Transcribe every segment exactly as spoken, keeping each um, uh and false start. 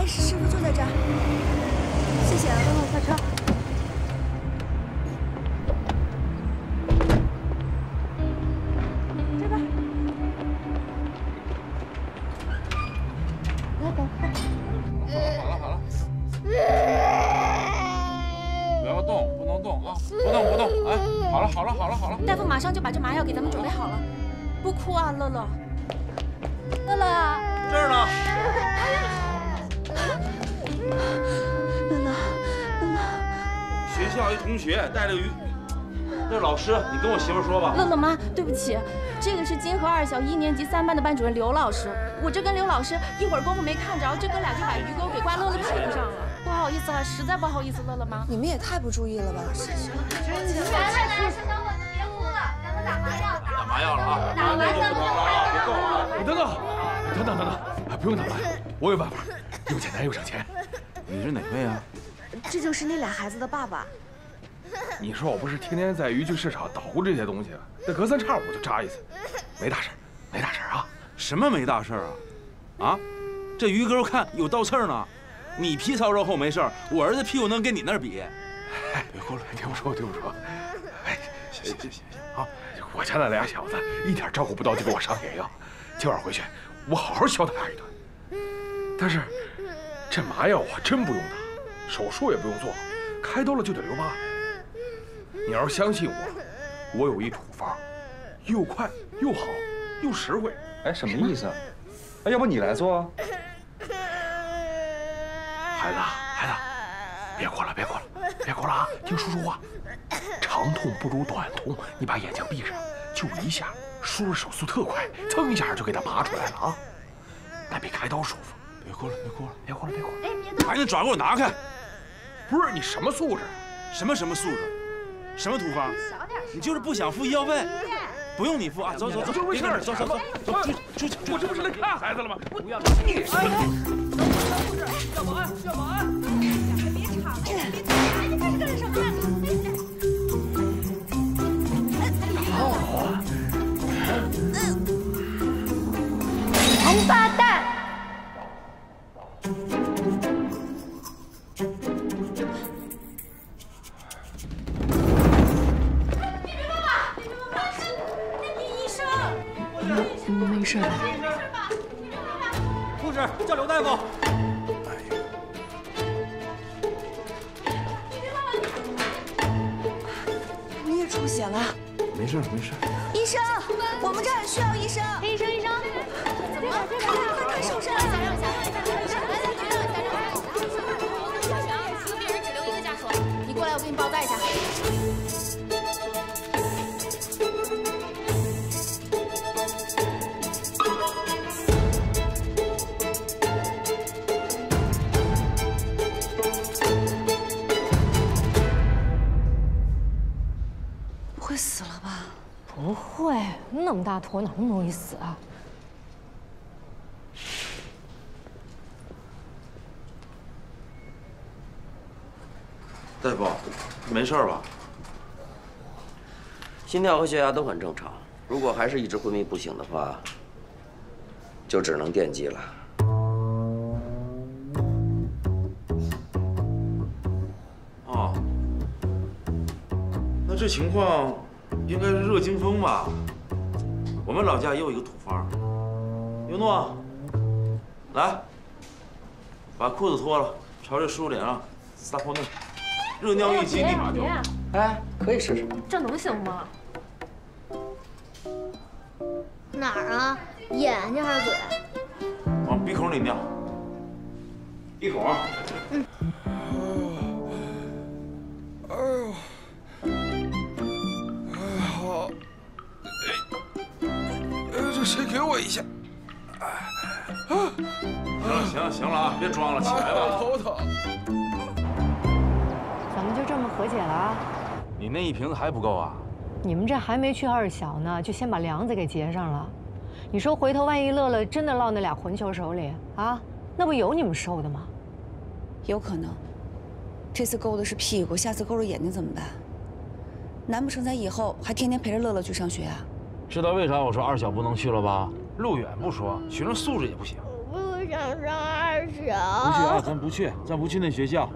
师傅就在这儿。谢谢，帮我下车。这边。来，等会。 好了好了。不要动，不能动啊！不动不动！哎，好了好了好了好了。 大夫马上就把这麻药给咱们准备好了。不哭啊，乐乐。乐乐。 这儿呢。 乐乐，乐乐， 学校一同学带着鱼，那老师，你跟我媳妇说吧。 乐乐妈，对不起，这个是金河二小一年级三班的班主任刘老师。我这跟刘老师一会儿功夫没看着，这哥俩就把鱼钩给挂乐乐屁股上了。不好意思啊，实在不好意思，乐乐妈。 你们也太不注意了吧！是是。 来来来，小小伙子别哭了，咱们打麻药。 打麻药了啊！ 打完咱们就回家。 别动啊！ 你等等，等等等等，不用打麻药，我有办法，又简单又省钱。 你是哪位啊？ 这就是那俩孩子的爸爸。 你说我不是天天在渔具市场捣鼓这些东西，那隔三差五就扎一次，没大事，没大事啊。 什么没大事啊？啊，这鱼钩看有倒刺呢，你皮糙肉厚没事，我儿子屁股能跟你那儿比？ 哎，别哭了，听我说，听我说。哎，行行行行行啊，我家那俩小子一点照顾不到就给我上野药，今晚回去我好好教他俩一顿。但是。 这麻药我真不用打，手术也不用做，开刀了就得留疤。你要是相信我，我有一土方，又快又好又实惠。 哎，什么意思啊？哎，要不你来做？ 孩子，孩子，别哭了，别哭了，别哭了啊！听叔叔话，长痛不如短痛，你把眼睛闭上，就一下，叔叔手速特快，噌一下就给他拔出来了啊，那比开刀舒服。 别哭了，别哭了， 别哭了，别哭了！ 哎，别动！ 把你的爪给我拿开！ 不是你什么素质？ 什么什么素质？什么土方？你就是不想付医药费？不用你付啊！走走走，别跟着，走走走，走出出去！ 我这不是来看孩子了吗？不要你！哎哎，叫保安，叫保安！别吵！别吵！哎，你这是干什么？ 王八蛋！ 没事吧？ 护士叫刘大夫。 你也出血了？ 没事没事。 医生，我们这儿需要医生。 医生医生， 这边这边，快快手上！ 让一下，让一下，让一下，来来，让一下，让一下。一个病人只留一个家属， 你过来，我给你包扎一下。 死了吧？ 不会，那么大坨哪那么容易死啊？ 大夫，没事吧？ 心跳和血压都很正常，如果还是一直昏迷不醒的话，就只能电击了。 哦，那这情况。 应该是热惊风吧？我们老家也有一个土方。尤诺，来，把裤子脱了，朝这叔叔脸上撒泡尿，热尿一激立马就。 哎，可以试试。 这能行吗？ 哪儿啊？眼睛还是嘴？ 往鼻孔里尿。鼻孔。嗯。 哎呦。 好，哎，这谁给我一下？ 行了行了行了啊，别装了，起来吧。 头疼。 咱们就这么和解了啊？ 你那一瓶子还不够啊？ 你们这还没去二小呢，就先把梁子给结上了。你说回头万一乐乐真的落那俩混球手里啊，那不有你们受的吗？ 有可能，这次勾的是屁股，下次勾着眼睛怎么办？ 难不成咱以后还天天陪着乐乐去上学啊？ 知道为啥我说二小不能去了吧？路远不说，学生素质也不行。 我想上二小。 不去啊，咱不去，咱不去那学校。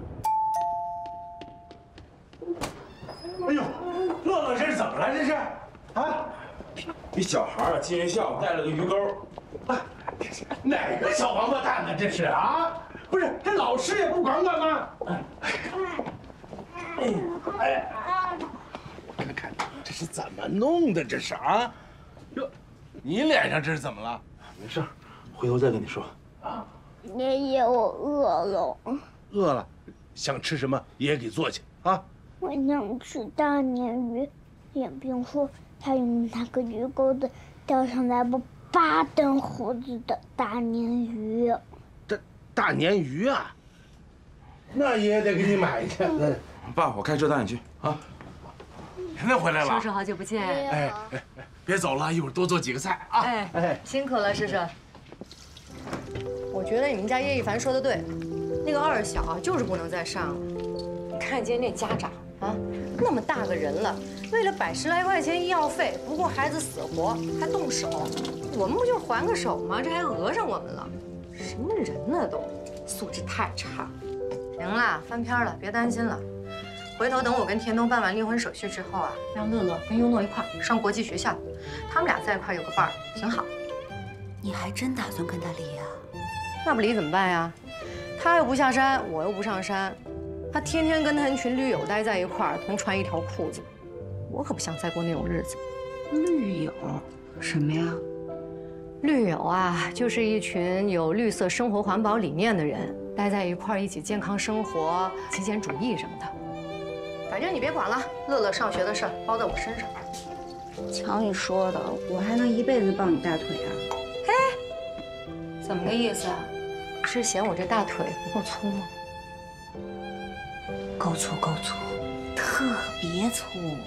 哎呦，乐乐这是怎么了？这是啊？ 一小孩啊，进学校带了个鱼钩。 哎，这是哪个小王八蛋呢？这是啊？不是，这老师也不管管吗？哎，哎，哎，看看这是怎么弄的？这是啊？哟，你脸上这是怎么了？ 没事，回头再跟你说。 啊， 爷爷，我饿了。 饿了，想吃什么爷爷给做去啊。 我想吃大鲶鱼。眼病说他用那个鱼钩子钓上来不八根胡子的大鲶鱼。 大大鲶鱼啊？那爷爷得给你买去。 爸，我开车带你去啊。 那回来了。 叔叔好久不见。 哎哎哎，别走了，一会儿多做几个菜啊。 哎哎，辛苦了，叔叔。我觉得你们家叶一凡说的对，那个二小啊，就是不能再上了。你看今天那家长啊，那么大个人了，为了百十来块钱医药费，不顾孩子死活还动手，我们不就是还个手吗？这还讹上我们了，什么人呢都，素质太差。行了，翻篇了，别担心了。回头等我跟田东办完离婚手续之后啊，让乐乐跟优诺一块儿上国际学校，他们俩在一块儿有个伴儿，挺好。 你还真打算跟他离呀？ 那不离怎么办呀？他又不下山，我又不上山，他天天跟他一群驴友待在一块儿，同穿一条裤子，我可不想再过那种日子。 驴友？什么呀？ 驴友啊，就是一群有绿色生活环保理念的人，待在一块儿，一起健康生活、极简主义什么的。反正你别管了，乐乐上学的事儿包在我身上。 瞧你说的，我还能一辈子抱你大腿啊？ 嘿，怎么个意思啊？是嫌我这大腿不够粗吗？ 够粗够粗，特别粗。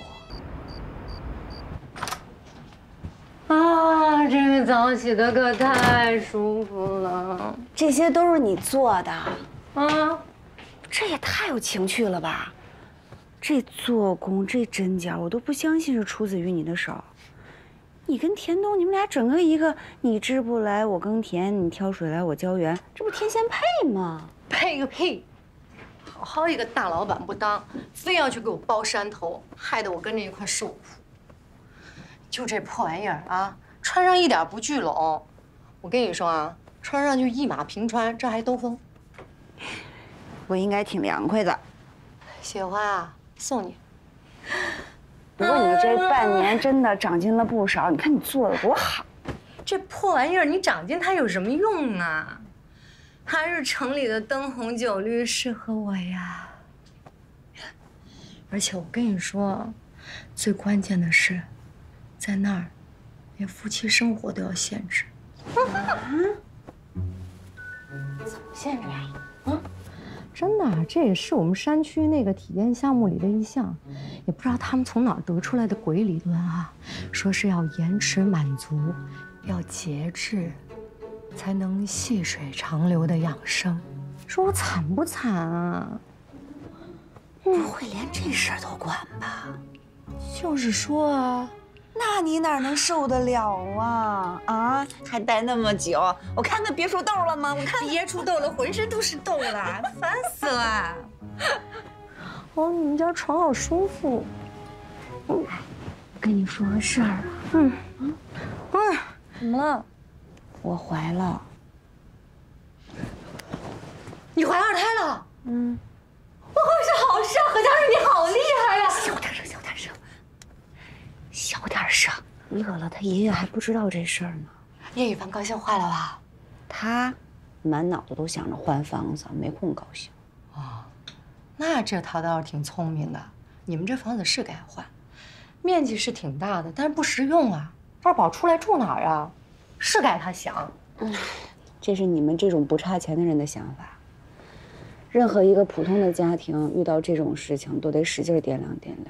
啊，这个澡洗的可太舒服了。 这些都是你做的啊？ 这也太有情趣了吧！这做工，这针脚，我都不相信是出自于你的手。你跟田东，你们俩整个一个，你织布来我耕田，你挑水来我浇园，这不天仙配吗？ 配个屁！好好一个大老板不当，非要去给我包山头，害得我跟着一块受苦。就这破玩意儿啊，穿上一点不聚拢。我跟你说啊，穿上去一马平川，这还兜风。 我应该挺凉快的。 雪花啊，送你。 不过你这半年真的长进了不少，你看你做的多好。 这破玩意儿你长进它有什么用啊？还是城里的灯红酒绿适合我呀。而且我跟你说，最关键的是，在那儿，连夫妻生活都要限制。啊？怎么限制啊？啊？真的，这也是我们山区那个体验项目里的一项，也不知道他们从哪儿得出来的鬼理论啊，说是要延迟满足，要节制，才能细水长流的养生。说我惨不惨啊？ 不会连这事儿都管吧？ 就是说啊。 那你哪能受得了啊？啊，还待那么久，我看那别出痘了吗？我看别出痘了，浑身都是痘了，烦死了。哦，你们家床好舒服。 嗯，我跟你说个事儿啊。 嗯嗯，哎，怎么了？ 我怀了。 你怀二胎了？ 嗯。 我会是好事，何家瑞，你好厉害呀！ 小点声，小点声。小点声，乐乐他爷爷还不知道这事儿呢。 叶雨凡高兴坏了吧？ 他满脑子都想着换房子，没空高兴。 哦，那这他倒是挺聪明的。你们这房子是该换，面积是挺大的，但是不实用啊。二宝出来住哪儿啊？是该他想。 嗯，这是你们这种不差钱的人的想法。任何一个普通的家庭遇到这种事情，都得使劲掂量掂量。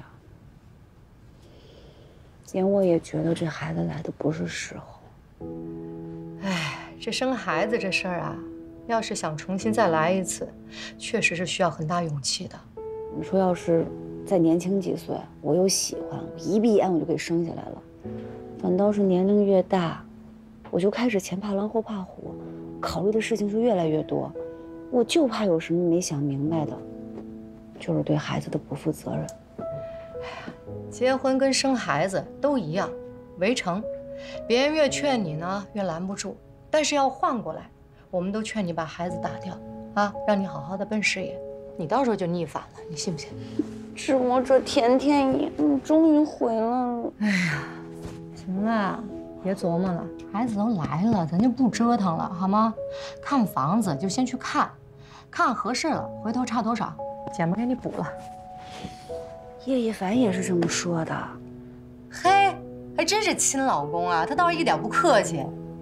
连我也觉得这孩子来的不是时候。 哎，这生孩子这事儿啊，要是想重新再来一次，确实是需要很大勇气的。 你说要是再年轻几岁，我又喜欢，我一闭眼我就给生下来了。反倒是年龄越大，我就开始前怕狼后怕虎， 考虑的事情就越来越多，我就怕有什么没想明白的，就是对孩子的不负责任。 结婚跟生孩子都一样，围城，别人越劝你呢，越拦不住。但是要换过来，我们都劝你把孩子打掉啊，让你好好的奔事业，你到时候就逆反了，你信不信？ 志摩，这甜甜你你终于回来了。 哎呀，行了，别琢磨了，孩子都来了，咱就不折腾了，好吗？看房子就先去看，看合适了，回头差多少，姐们给你补了。 叶一凡也是这么说的。 嘿，还真是亲老公啊，他倒是一点不客气。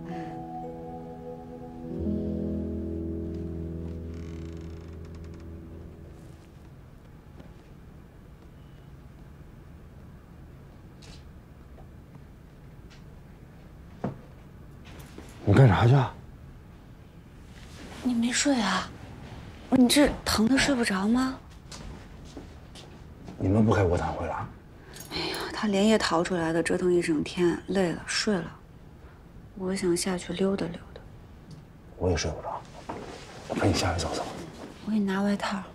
你干啥去啊？ 你没睡啊？不是你这疼的睡不着吗？ 你们不开过堂会了？ 哎呀，他连夜逃出来的，折腾一整天，累了睡了。我想下去溜达溜达。 我也睡不着，我陪你下去走走。 我给你拿外套。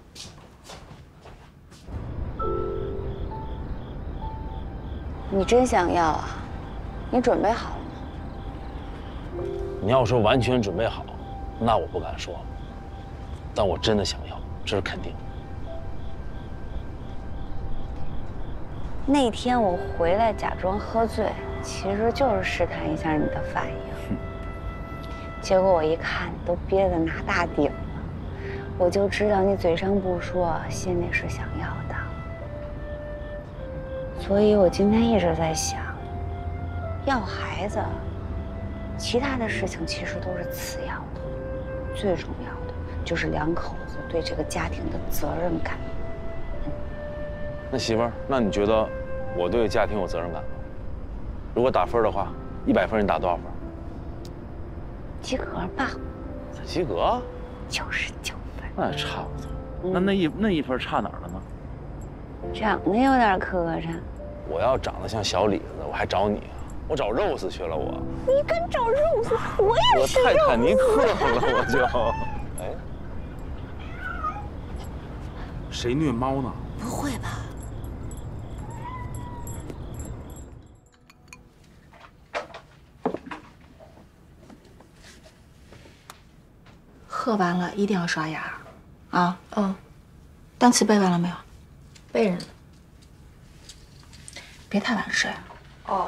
你真想要啊？你准备好了吗？ 你要说完全准备好，那我不敢说。但我真的想要，这是肯定。 那天我回来假装喝醉，其实就是试探一下你的反应。结果我一看，你都憋得拿大顶了，我就知道你嘴上不说，心里是想要的。所以我今天一直在想，要孩子，其他的事情其实都是次要的，最重要的就是两口子对这个家庭的责任感。 那媳妇儿，那你觉得我对家庭有责任感吗？如果打分的话，一百分你打多少分？ 及格吧。 及格？ 九十九分。 那也差不多。嗯、那那一那一分差哪儿了呢？ 长得有点磕碜。 我要长得像小李子，我还找你啊？我找肉丝去了我。 你敢找肉丝？我也是我泰坦尼克了，我就。哎， 谁虐猫呢？ 不会吧？ 喝完了一定要刷牙，啊， 嗯， 单词背完了没有？ 背着呢。 别太晚睡。 哦。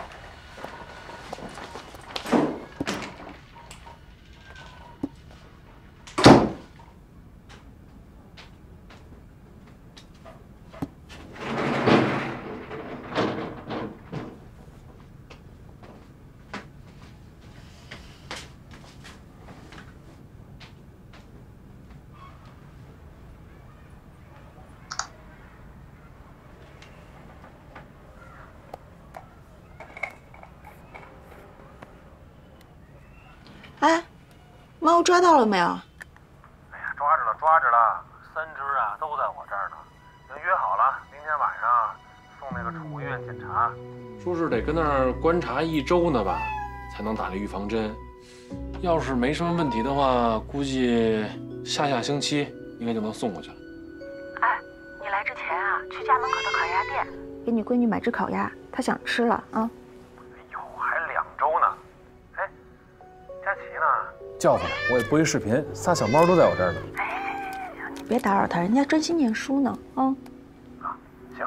哎，猫抓到了没有？ 哎呀，抓着了，抓着了，三只啊都在我这儿呢，已经约好了，明天晚上送那个宠物医院检查。 说是得跟那儿观察一周呢吧，才能打那预防针。要是没什么问题的话，估计下下星期应该就能送过去了。 哎，你来之前啊，去家门口的烤鸭店给你闺女买只烤鸭，她想吃了啊。 哎呦，还两周呢。哎，佳琪呢？ 叫回来，我也播一视频，仨小猫都在我这儿呢。 哎，行行行行，你别打扰她，人家专心念书呢，啊。 啊，行。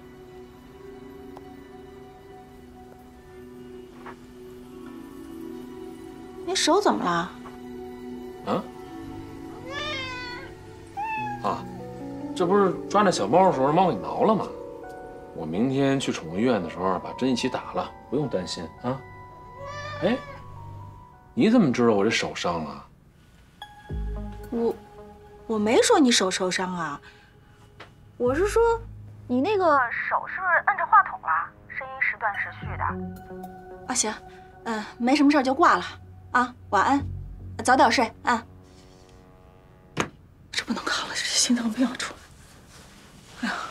你手怎么了？ 啊？啊，这不是抓那小猫的时候让猫给挠了吗？我明天去宠物医院的时候把针一起打了，不用担心啊。哎，你怎么知道我这手伤了？ 我我没说你手受伤啊，我是说你那个手是不是摁着话筒了？声音时断时续的。啊，行，嗯，没什么事就挂了啊，晚安，早点睡啊。这不能扛了，这心脏病要出来。哎呀。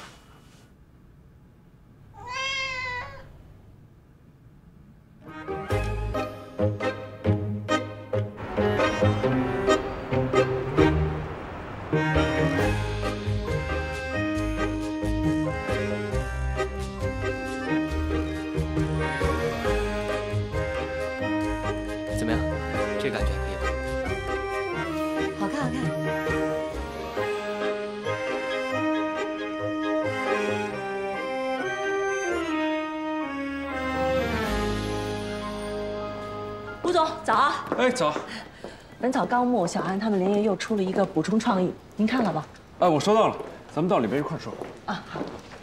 么样？这感觉还可以吧？ 好看，好看。 吴总，早啊！ 哎，早。 《本草纲目》小安他们连夜又出了一个补充创意，您看了吗？ 哎，我收到了，咱们到里边一块说。 啊，好。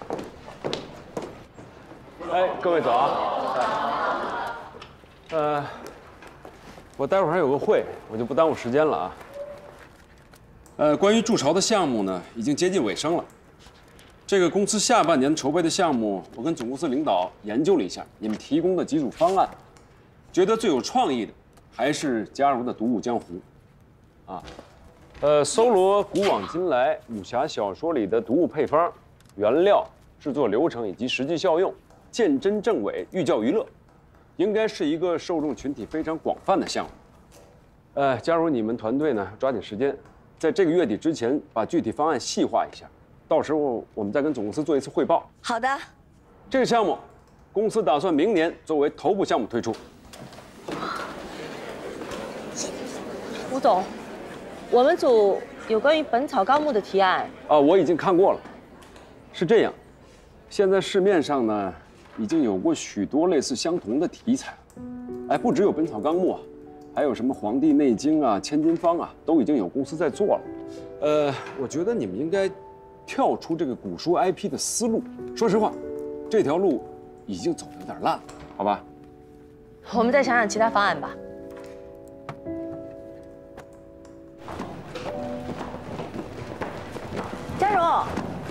哎，各位早啊！呃，我待会儿还有个会，我就不耽误时间了啊。呃，关于筑巢的项目呢，已经接近尾声了。这个公司下半年筹备的项目，我跟总公司领导研究了一下，你们提供的几组方案，觉得最有创意的。 还是加入的独舞江湖，啊，呃，搜罗古往今来武侠小说里的独舞配方、原料、制作流程以及实际效用，见真正伪，寓教于乐，应该是一个受众群体非常广泛的项目。呃，加入你们团队呢，抓紧时间，在这个月底之前把具体方案细化一下，到时候我们再跟总公司做一次汇报。 好的。 这个项目，公司打算明年作为头部项目推出。 吴总，我们组有关于《本草纲目》的提案啊，我已经看过了。是这样，现在市面上呢，已经有过许多类似相同的题材，哎，不只有《本草纲目》啊，还有什么《黄帝内经》啊、《千金方》啊，都已经有公司在做了。呃，我觉得你们应该跳出这个古书 I P 的思路。说实话，这条路已经走得有点烂了，好吧？ 我们再想想其他方案吧。 嘉荣，啊，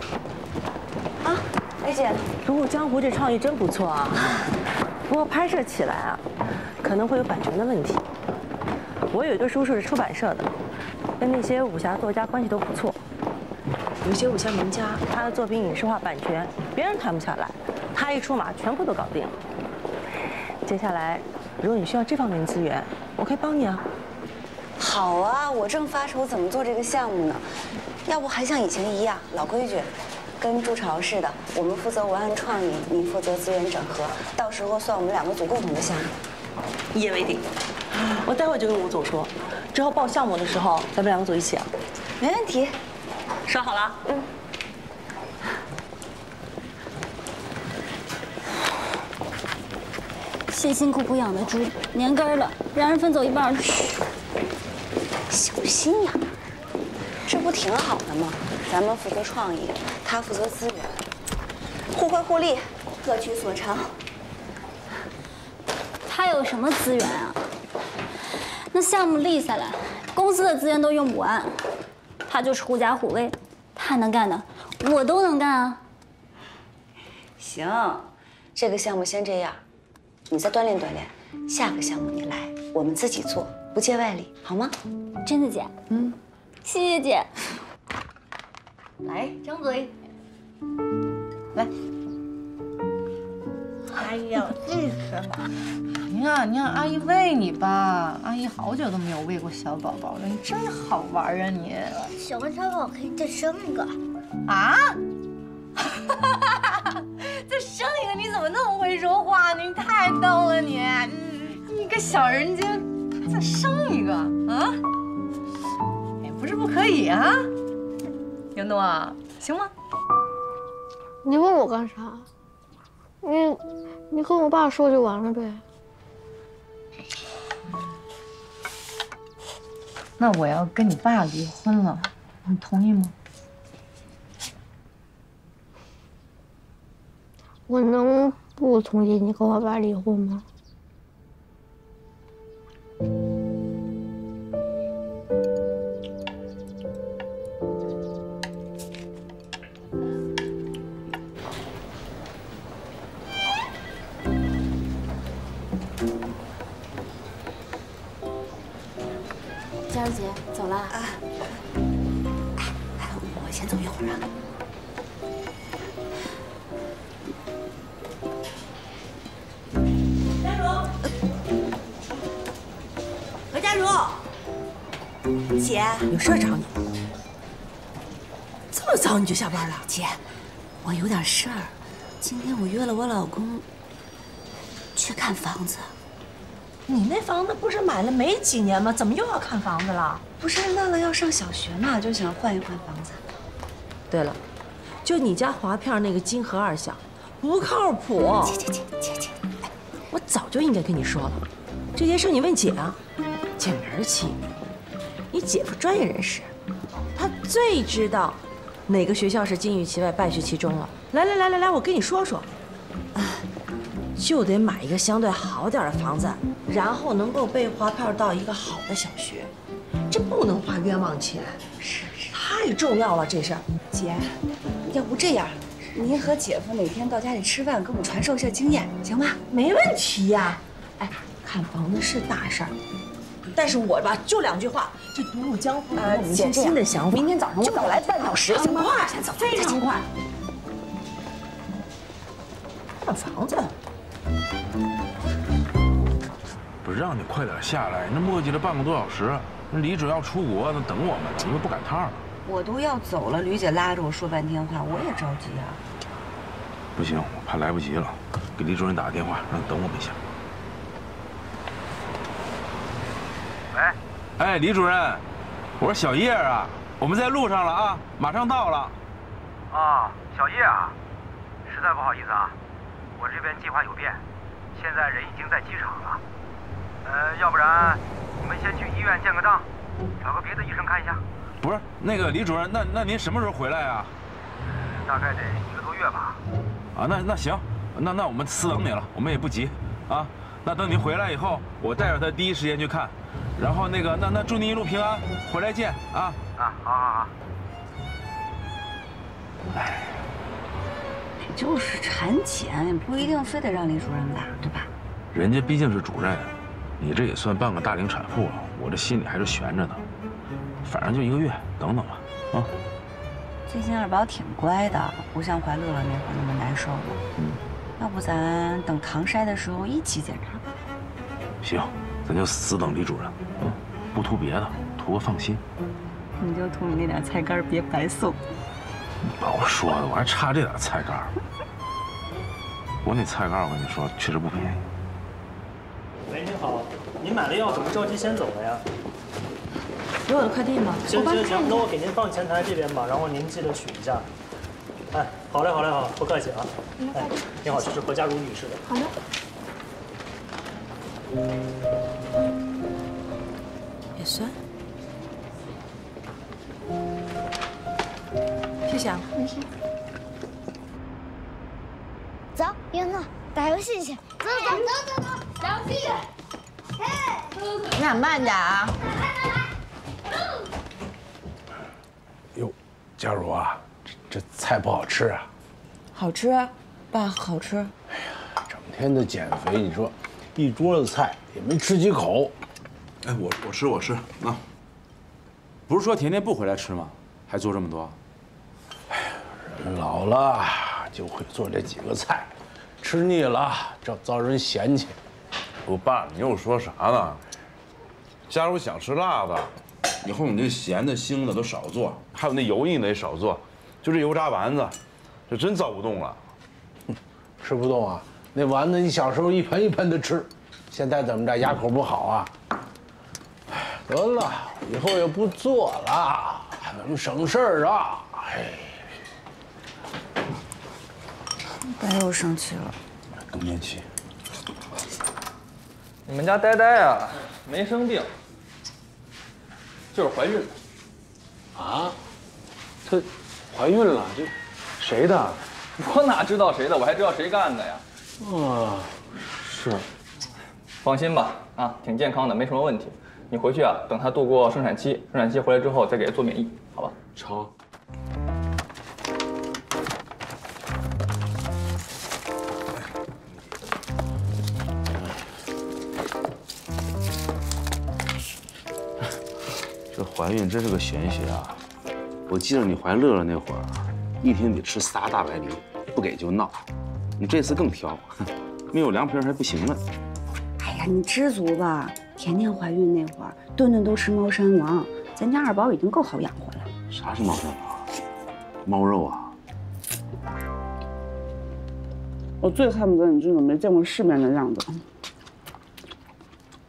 梅姐， 独舞江湖这创意真不错啊，不过拍摄起来啊，可能会有版权的问题。我有一个叔叔是出版社的，跟那些武侠作家关系都不错。有些武侠名家，他的作品影视化版权，别人谈不下来，他一出马，全部都搞定了。接下来，如果你需要这方面的资源，我可以帮你啊。 好啊，我正发愁怎么做这个项目呢。 要不还像以前一样，老规矩，跟筑巢似的，我们负责文案创意，你负责资源整合，到时候算我们两个组共同的项目。 一言为定。我待会儿就跟吴总说，之后报项目的时候，咱们两个组一起啊。 没问题， 说好了。嗯。 辛辛苦苦养的猪年根了，让人分走一半去。 小心眼儿。 这不挺好的吗？咱们负责创意，他负责资源，互惠互利，各取所长。 他有什么资源啊？那项目立下来，公司的资源都用不完。他就是狐假虎威，他能干的，我都能干啊。 行，这个项目先这样，你再锻炼锻炼，下个项目你来，我们自己做，不借外力，好吗？ 真的姐，嗯。 谢谢姐。 来，张嘴。 来。哎呀，这是嘛？你看，你看，阿姨喂你吧。阿姨好久都没有喂过小宝宝了，你真好玩啊你。 小个小宝可以再生一个。 啊？再生一个？你怎么那么会说话呢？你太逗了你！你你个小人精，再生一个啊？ 不是不可以啊，杨诺，行吗？ 你问我干啥？你你跟我爸说就完了呗。 那我要跟你爸离婚了，你同意吗？ 我能不同意你跟我爸离婚吗？ 佳儿姐，走了啊？ 哎，我先走一会儿啊。 佳茹，何佳茹，姐，有事找你。这么早你就下班了？ 姐，我有点事儿，今天我约了我老公去看房子。 你那房子不是买了没几年吗？怎么又要看房子了？ 不是乐乐要上小学嘛，就想换一换房子。 对了，就你家划片那个金河二小，不靠谱。 姐姐姐姐姐， 我早就应该跟你说了，这件事你问姐啊，姐没人气。你姐夫专业人士，他最知道哪个学校是金玉其外败絮其中了。来来来来来，我跟你说说，就得买一个相对好点的房子，然后能够被划片到一个好的小学，这不能花冤枉钱， 是是， 太重要了这事儿。 姐，要不这样，您和姐夫哪天到家里吃饭，给我们传授一下经验，行吗？ 没问题呀。哎，看房子是大事儿，但是我吧就两句话，这独木江湖，我们新新的想法。 明天早上我早来半小时， 很快， 非常快。 看房子。 不是让你快点下来，那磨叽了半个多小时，那李准要出国，那等我们呢，又不赶趟了。 我都要走了，吕姐拉着我说半天话，我也着急啊。 不行，我怕来不及了，给李主任打个电话，让他等我们一下。 喂， 哎，李主任，我是小叶啊，我们在路上了啊，马上到了。 啊，小叶啊，实在不好意思啊，我这边计划有变，现在人已经在机场了。呃，要不然你们先去医院建个档，找个别的医生看一下。 不是那个李主任，那那您什么时候回来啊？ 大概得一个多月吧。 啊，那那行，那那我们私等你了，我们也不急，啊，那等您回来以后，我带着他第一时间去看，然后那个那那祝您一路平安，回来见啊！ 啊，好好好。 哎，这就是产检，也不一定非得让李主任来，对吧？ 人家毕竟是主任，你这也算半个大龄产妇，我这心里还是悬着呢。反正就一个月，等等吧，啊。 最近二宝挺乖的，不像怀乐乐那会儿那么难受了。嗯，要不咱等唐筛的时候一起检查吧？ 行，咱就死等李主任，嗯，不图别的，图个放心。 你就图你那点菜干别白送。 你把我说的，我还差这点菜干。我那菜干我跟你说，确实不便宜。 喂，您好，您买了药怎么着急先走了呀？ 有我的快递吗？ 行行行，那我给您放前台这边吧，然后您记得取一下。哎，好嘞好嘞好，不客气啊。哎，您好，这是何佳茹女士的。 好的。 也算。谢谢啊。 没事。走，云诺，打游戏去。走走走走走，打游戏去。 你俩慢点啊。 哟，佳茹啊，这这菜不好吃啊？ 好吃，爸，好吃。 哎呀，整天的减肥，你说一桌子菜也没吃几口。 哎，我我吃我吃啊。不是说甜甜不回来吃吗？还做这么多？ 哎呀，人老了就会做这几个菜，吃腻了这遭人嫌弃。 我爸，你又说啥呢？佳茹想吃辣的，以后你这咸的、腥的都少做，还有那油腻的也少做，就这油炸丸子，这真造不动了。 吃不动啊？那丸子你小时候一盆一盆的吃，现在怎么着，牙口不好啊？哎，得了，以后也不做了，咱们省事儿啊！哎， 爸又生气了， 更年期。 你们家呆呆啊，没生病，就是怀孕了。 啊？她怀孕了？这谁的？ 我哪知道谁的？我还知道谁干的呀？ 啊，是。 放心吧，啊，挺健康的，没什么问题。你回去啊，等她度过生产期，生产期回来之后再给她做免疫，好吧？ 成。 这怀孕真是个玄学啊！我记得你怀乐乐那会儿，一天得吃仨大白梨，不给就闹。你这次更挑，没有凉皮还不行呢。 哎呀，你知足吧。甜甜怀孕那会儿，顿顿都吃猫山王，咱家二宝已经够好养活了。 啥是猫山王？猫肉啊！ 我最恨不得你这种没见过世面的样子。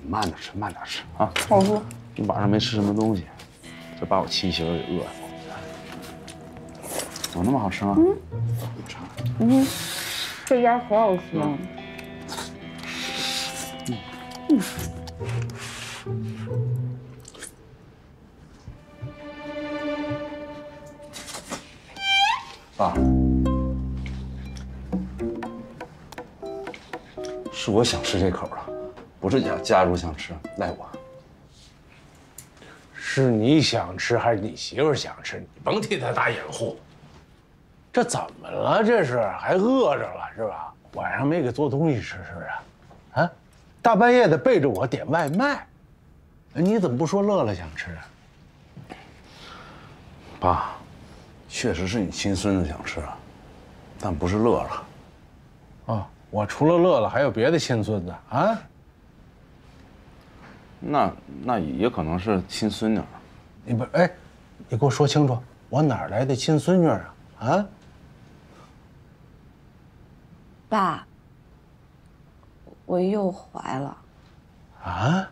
慢点吃，慢点吃啊！ 好吃。 你晚上没吃什么东西，这把我妻媳妇给饿死。有那么好吃吗？ 嗯。嗯，这家可好吃了。嗯。 爸，是我想吃这口了，不是家家主想吃，赖我。 是你想吃还是你媳妇想吃？你甭替他打掩护。这怎么了？这是还饿着了是吧？晚上没给做东西吃是不是？啊，大半夜的背着我点外卖，你怎么不说乐乐想吃啊？ 爸，确实是你亲孙子想吃，但不是乐乐。 哦，我除了乐乐还有别的亲孙子啊？ 那那也可能是亲孙女。 你不哎，你给我说清楚，我哪来的亲孙女啊？啊？ 爸，我又怀了。 啊？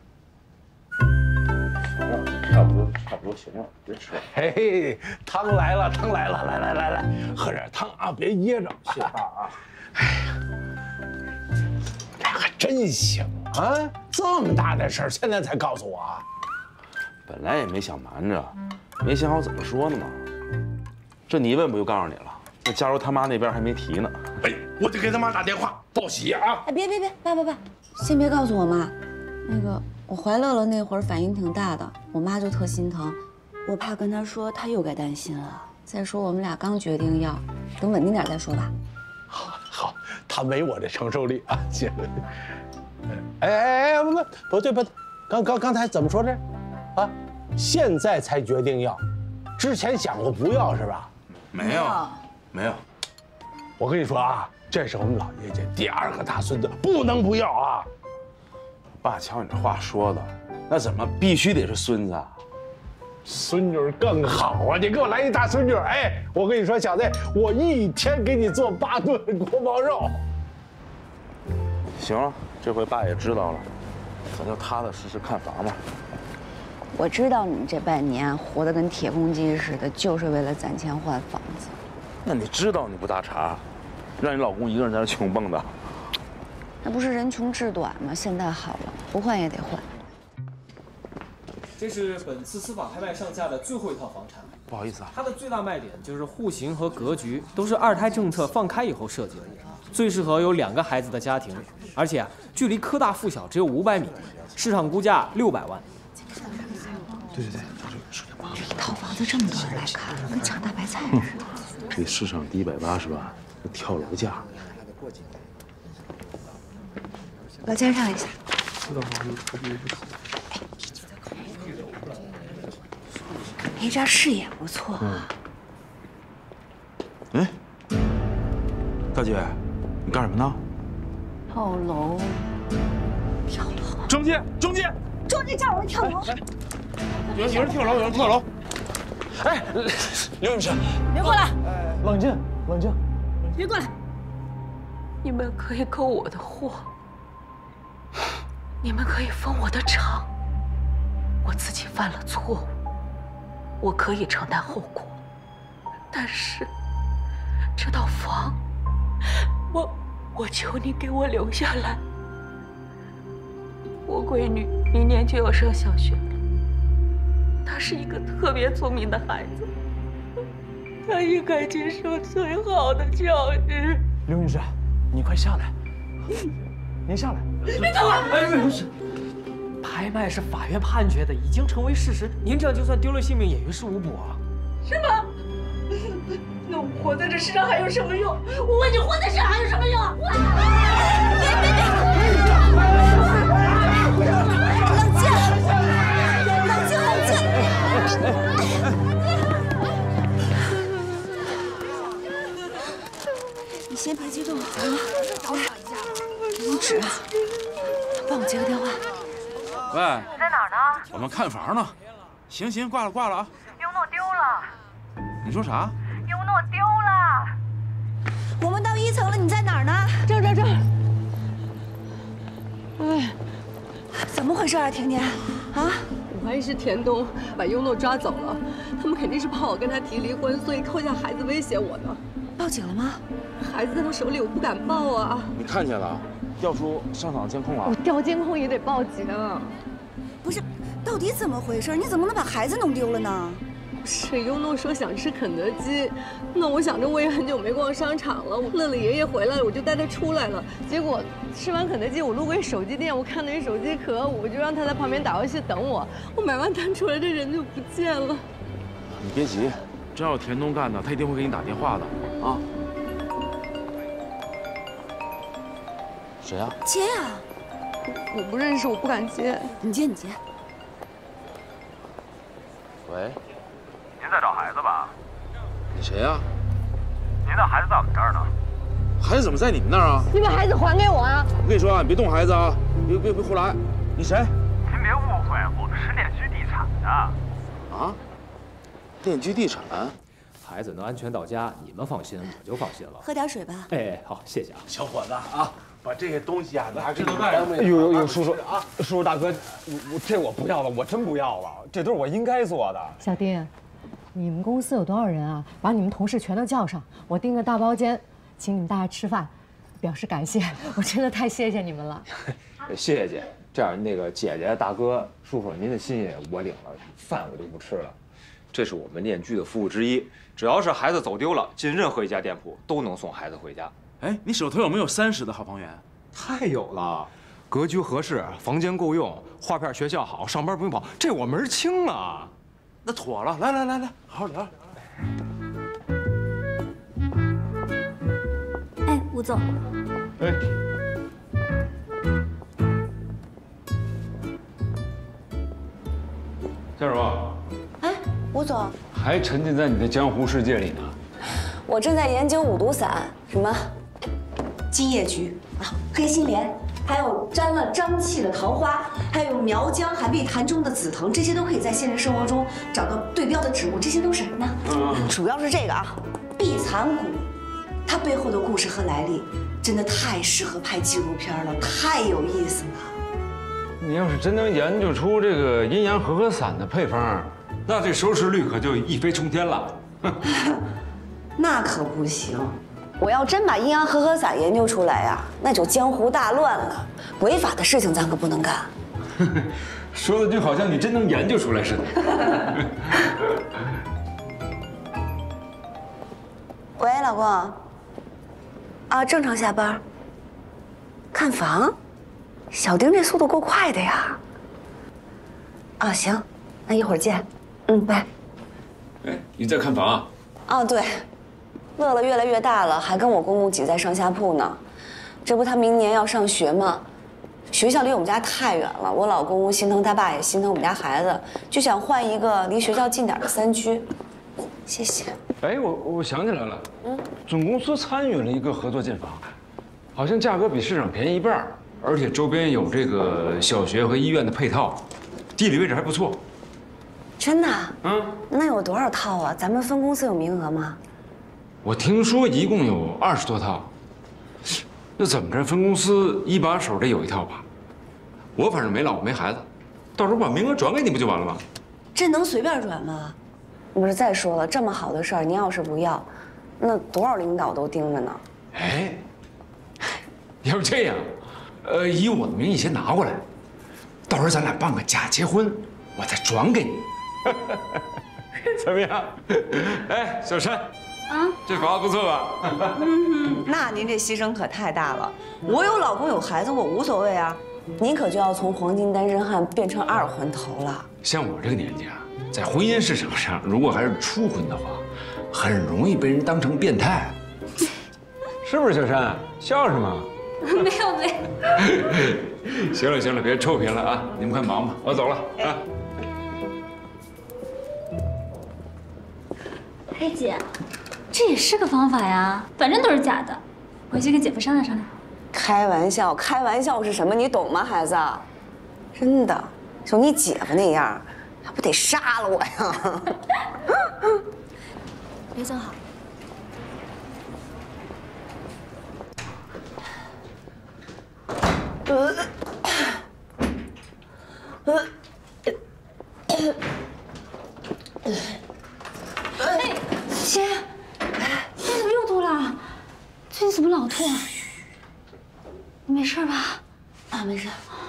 差不多，差不多行了，别吃了。 嘿嘿，汤来了，汤来了，来来来来，喝点汤啊，别噎着。 谢爸啊。 哎呀，这还真行啊！这么大的事儿，现在才告诉我啊？ 本来也没想瞒着，没想好怎么说呢嘛。这你一问不就告诉你了？那佳茹他妈那边还没提呢。 哎，我得给他妈打电话报喜啊！ 哎，别别别，爸爸爸，先别告诉我妈。那个我怀乐乐那会儿反应挺大的，我妈就特心疼，我怕跟她说，她又该担心了。再说我们俩刚决定要，等稳定点再说吧。 好，好，他没我这承受力啊！行。哎哎哎，不不不对不对，刚刚刚才怎么说这？啊，现在才决定要，之前想过不要是吧？ 没有，没有。 我跟你说啊，这是我们老爷家第二个大孙子，不能不要啊！ 爸，瞧你这话说的，那怎么必须得是孙子啊？ 孙女更好啊！你给我来一大孙女，哎，我跟你说，小子，我一天给你做八顿锅包肉。 行了，这回爸也知道了，咱就踏踏实实看房吧。 我知道你们这半年活得跟铁公鸡似的，就是为了攒钱换房子。 那你知道你不搭茬，让你老公一个人在那穷蹦的。 那不是人穷志短吗？现在好了，不换也得换。 这是本次司法拍卖上架的最后一套房产。 不好意思啊， 它的最大卖点就是户型和格局都是二胎政策放开以后设计的，最适合有两个孩子的家庭，而且啊，距离科大附小只有五百米，市场估价六百万。 对对对， 这一套房子这么多人来看，跟抢大白菜似的。 这市场低一百八十万，跳楼价。 老肩让一下。哎，这视野不错。 哎，大姐，你干什么呢？ 跳楼。跳楼。 中介，中介， 中介叫我们跳楼。 有人有人跳楼，有人跳楼。哎，刘女士， 别过来！ 冷静，冷静。 别过来！你们可以扣我的货，你们可以封我的场。我自己犯了错误，我可以承担后果。但是这套房，我我求你给我留下来。我闺女明年就要上小学了，她是一个特别聪明的孩子，她应该接受最好的教育。 刘女士，你快下来，您下来。 你等会儿， 哎，不是，拍卖是法院判决的，已经成为事实。您这样就算丢了性命，也于事无补啊。 是吗？那我活在这世上还有什么用？我问你，活在世上还有什么用？别别别！冷静，冷静，冷静。你先别激动，来，给你纸，帮我接个电话。 喂， 你在哪儿呢？ 我们看房呢。行行，挂了挂了啊。 优诺丢了。 你说啥？ 优诺丢了。 我们到一层了，你在哪儿呢？ 这儿这儿这儿。 哎， 怎么回事啊，甜甜？啊？ 我怀疑是田东把优诺抓走了，他们肯定是怕我跟他提离婚，所以扣下孩子威胁我的。 报警了吗？ 孩子在他手里，我不敢报啊。 你看见了？调出商场监控了。 我调监控也得报警啊。 不是，到底怎么回事？你怎么能把孩子弄丢了呢？ 是优诺说想吃肯德基，那我想着我也很久没逛商场了，乐乐爷爷回来了，我就带他出来了。结果吃完肯德基，我路过一手机店，我看到一手机壳，我就让他在旁边打游戏等我。我买完单出来，这人就不见了。 你别急，真要田东干的，他一定会给你打电话的啊。谁呀？ 接呀！ 我不认识，我不敢接。 你接，你接。 喂。 您在找孩子吧？ 你谁呀？ 您的孩子在我们这儿呢。 孩子怎么在你们那儿啊？ 你把孩子还给我啊！ 我跟你说啊，你别动孩子啊，别别别胡来。你谁？ 您别误会，我们是恋居地产的。 啊？恋居地产？ 孩子能安全到家，你们放心，我就放心了。 喝点水吧。 哎，好，谢谢啊， 小伙子啊，把这些东西啊拿给你哎呦呦呦，叔叔啊，叔叔大哥，我我这我不要了，我真不要了，这都是我应该做的。 小丁。 你们公司有多少人啊？把你们同事全都叫上，我订个大包间，请你们大家吃饭，表示感谢。我真的太谢谢你们了。 谢谢姐，这样那个姐姐、大哥、叔叔，您的心意我领了，饭我就不吃了。这是我们恋居的服务之一，只要是孩子走丢了，进任何一家店铺都能送孩子回家。 哎，你手头有没有三室的好房源？ 太有了，格局合适，房间够用，划片学校好，上班不用跑，这我门儿清啊。 那妥了，来来来来，好好聊。 哎，吴总。 哎。夏主任。 哎，吴总。 还沉浸在你的江湖世界里呢。 我正在研究五毒散，什么金叶菊啊、黑心莲。 还有沾了瘴气的桃花，还有苗疆寒碧潭中的紫藤，这些都可以在现实生活中找到对标的植物。这些都是什么呢？嗯，主要是这个啊，碧蚕骨，它背后的故事和来历，真的太适合拍纪录片了，太有意思了。 你要是真能研究出这个阴阳和合散的配方，那这收视率可就一飞冲天了。 那可不行。 我要真把阴阳和合散研究出来呀，那就江湖大乱了。违法的事情咱可不能干。 说的就好像你真能研究出来似的。 喂，老公。啊，正常下班。看房？小丁这速度够快的呀。啊，行，那一会儿见。嗯，拜。 哎，你在看房啊？ 哦，对。 乐乐越来越大了，还跟我公公挤在上下铺呢。这不，他明年要上学吗？学校离我们家太远了，我老公公心疼他爸，也心疼我们家孩子，就想换一个离学校近点的三居。谢谢。 哎，我我想起来了，嗯，总公司参与了一个合作建房，好像价格比市场便宜一半，而且周边有这个小学和医院的配套，地理位置还不错。 真的？ 嗯。 那有多少套啊？咱们分公司有名额吗？ 我听说一共有二十多套，那怎么着？分公司一把手得有一套吧？我反正没老婆没孩子，到时候把名额转给你不就完了吗？ 这能随便转吗？不是，再说了，这么好的事儿，您要是不要，那多少领导都盯着呢。 哎，要不这样，呃，以我的名义先拿过来，到时候咱俩办个假结婚，我再转给你，怎么样？哎，小山。 啊，这房子不错吧？ 嗯，那您这牺牲可太大了。我有老公有孩子，我无所谓啊。您可就要从黄金单身汉变成二婚头了。 像我这个年纪啊，在婚姻市场上，如果还是初婚的话，很容易被人当成变态。是不是小山？笑什么？ 没有没有。 行了行了，别臭贫了啊！你们快忙吧，我走了啊。 哎姐。 这也是个方法呀，反正都是假的，回去跟姐夫商量商量。 开玩笑，开玩笑是什么？你懂吗，孩子？真的，就你姐夫那样，还不得杀了我呀？ 别走好。 呃， 哎，姐，你怎么又吐了？最近怎么老吐？你没事吧？ 啊，没事。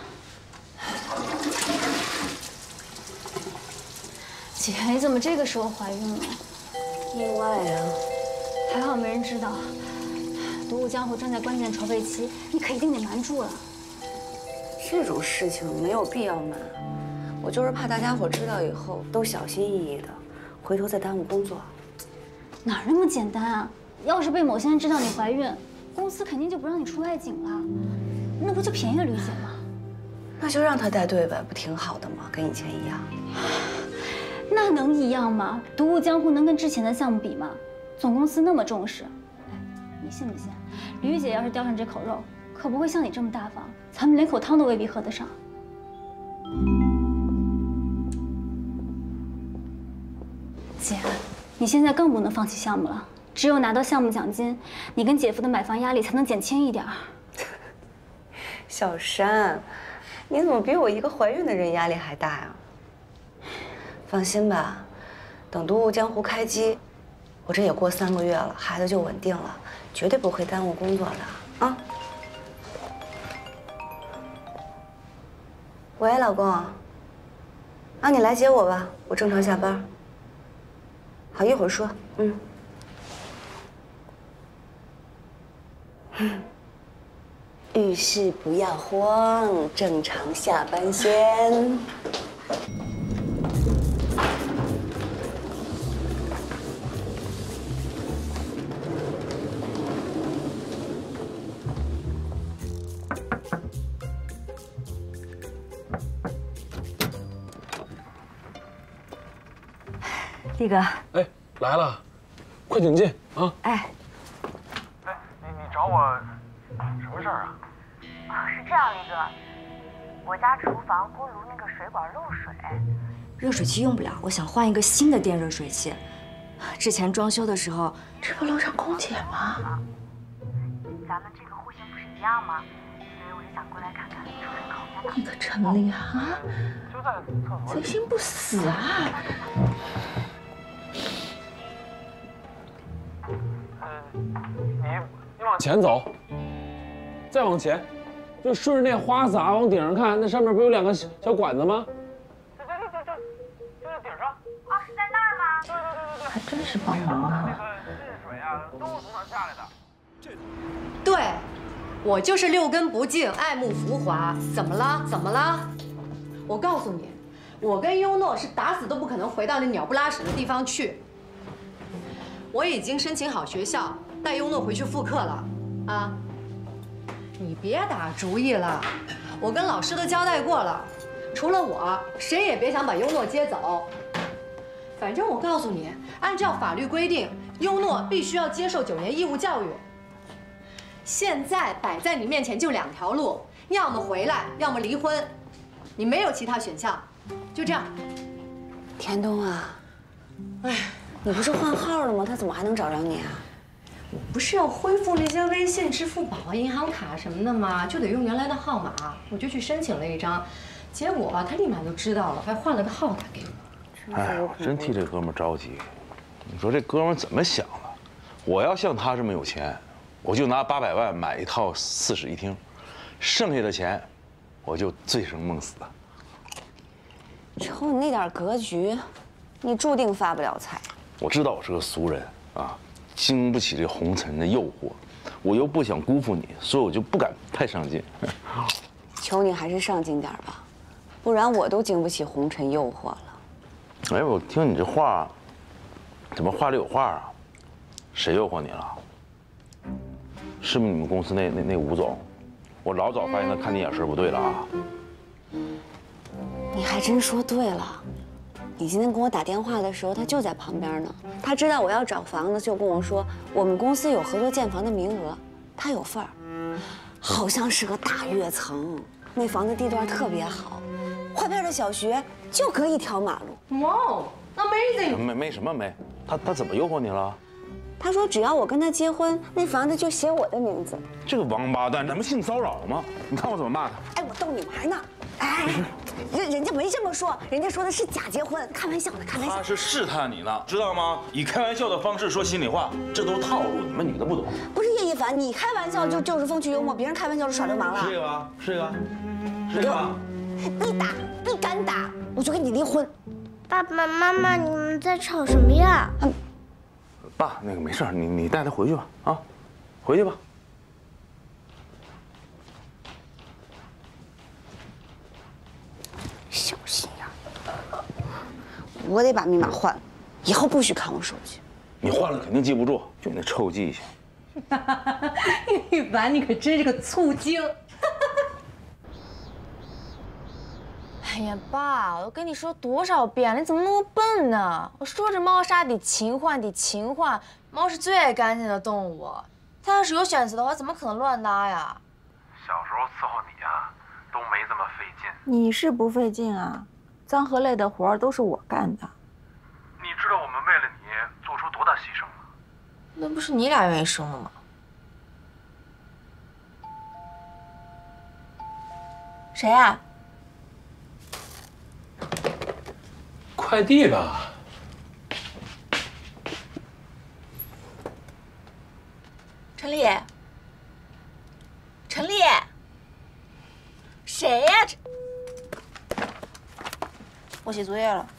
姐，你怎么这个时候怀孕了？ 意外呀。 还好没人知道。独舞江湖正在关键筹备期，你可一定得瞒住了。 这种事情没有必要瞒，我就是怕大家伙知道以后都小心翼翼的，回头再耽误工作。 哪那么简单啊？要是被某些人知道你怀孕，公司肯定就不让你出外景了，那不就便宜了吕姐吗？ 那就让她带队呗，不挺好的吗？跟以前一样。 那能一样吗？独舞江湖能跟之前的项目比吗？总公司那么重视，哎，你信不信？吕姐要是叼上这口肉，可不会像你这么大方，咱们连口汤都未必喝得上。姐，你现在更不能放弃项目了，只有拿到项目奖金，你跟姐夫的买房压力才能减轻一点儿。 小山，你怎么比我一个怀孕的人压力还大呀？放心吧，等独舞江湖开机，我这也过三个月了，孩子就稳定了，绝对不会耽误工作的啊。喂，老公，啊，你来接我吧，我正常下班。好，一会儿说，嗯。遇事不要慌，正常下班先。 力哥， 哎，来了，快请进啊！ 哎， 哎，你你找我什么事儿啊？ 啊，是这样，力哥，我家厨房锅炉那个水管漏水， 热水器用不了，我想换一个新的电热水器。之前装修的时候， 这不楼上空姐吗？咱们这个户型不是一样吗？所以我就想过来看看，顺便考一下。 你个陈丽啊， 就在厕所。 贼心不死啊！ 你往前走，再往前，就顺着那花洒往顶上看，那上面不有两个小小管子吗？ 对对对对对，就在顶上。啊，是在那儿吗？对对对对对。 还真是帮忙啊！ 那个渗水啊，都是从那儿下来的。 对，我就是六根不净，爱慕浮华。怎么了？怎么了？我告诉你，我跟优诺是打死都不可能回到那鸟不拉屎的地方去。我已经申请好学校，带优诺回去复课了。啊，你别打主意了，我跟老师都交代过了，除了我，谁也别想把优诺接走。反正我告诉你，按照法律规定，优诺必须要接受九年义务教育。现在摆在你面前就两条路，要么回来，要么离婚，你没有其他选项，就这样。 田东啊，哎，你不是换号了吗？他怎么还能找着你啊？ 我不是要恢复那些微信、支付宝啊、银行卡什么的吗？就得用原来的号码，我就去申请了一张，结果他立马就知道了，还换了个号打给我。 哎，我真替这哥们儿着急。你说这哥们儿怎么想的？我要像他这么有钱，我就拿八百万买一套四室一厅，剩下的钱，我就醉生梦死。 瞅你那点格局，你注定发不了财。 我知道我是个俗人啊，经不起这红尘的诱惑，我又不想辜负你，所以我就不敢太上进。 求你还是上进点吧，不然我都经不起红尘诱惑了。 哎，我听你这话，怎么话里有话啊？谁诱惑你了？是不是你们公司那那那吴总？我老早发现他看你眼神不对了啊。 你还真说对了，你今天跟我打电话的时候，他就在旁边呢。他知道我要找房子，就跟我说我们公司有合作建房的名额，他有份儿，好像是个大跃层，那房子地段特别好，划片的小学就隔一条马路。 哇哦 ，amazing！ 没没什么没，他他怎么诱惑你了？ 他说只要我跟他结婚，那房子就写我的名字。 这个王八蛋，咱们性骚扰吗？你看我怎么骂他？ 哎，我逗你玩呢。哎。 人人家没这么说，人家说的是假结婚，开玩笑的，开玩笑。 他是试探你呢，知道吗？以开玩笑的方式说心里话，这都是套路，你们女的不懂。 不是叶一凡，你开玩笑就就是风趣幽默，别人开玩笑就耍流氓了。 是吧？是吧？是吧？ 你打，你敢打，我就跟你离婚。 爸爸妈妈，你们在吵什么呀？ 爸，那个没事，你你带他回去吧，啊，回去吧。 小心眼，我得把密码换了，以后不许看我手机。 你换了肯定记不住，就你那臭记性。 玉凡，你可真是个醋精。 哎呀，爸，我都跟你说多少遍了，你怎么那么笨呢？我说这猫砂得勤换，得勤换。猫是最爱干净的动物，它要是有选择的话，怎么可能乱拉呀？ 小时候伺候你啊，都没这么费劲。 你是不费劲啊，脏和累的活儿都是我干的。 你知道我们为了你做出多大牺牲吗？ 那不是你俩愿意生的吗？谁呀？ 快递吧。 陈丽，陈丽，谁呀？这我写作业了。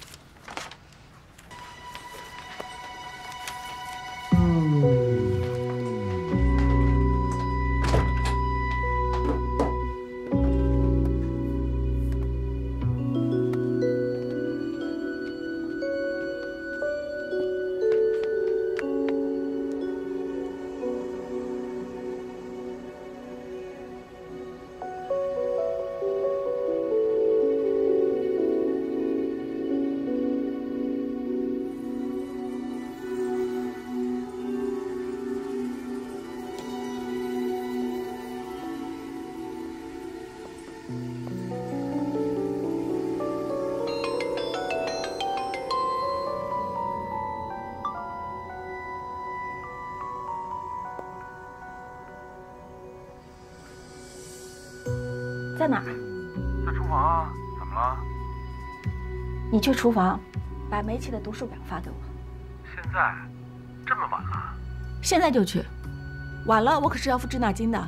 在哪儿？ 在厨房啊，怎么了？ 你去厨房，把煤气的读数表发给我。 现在，这么晚了？ 现在就去，晚了我可是要付滞纳金的。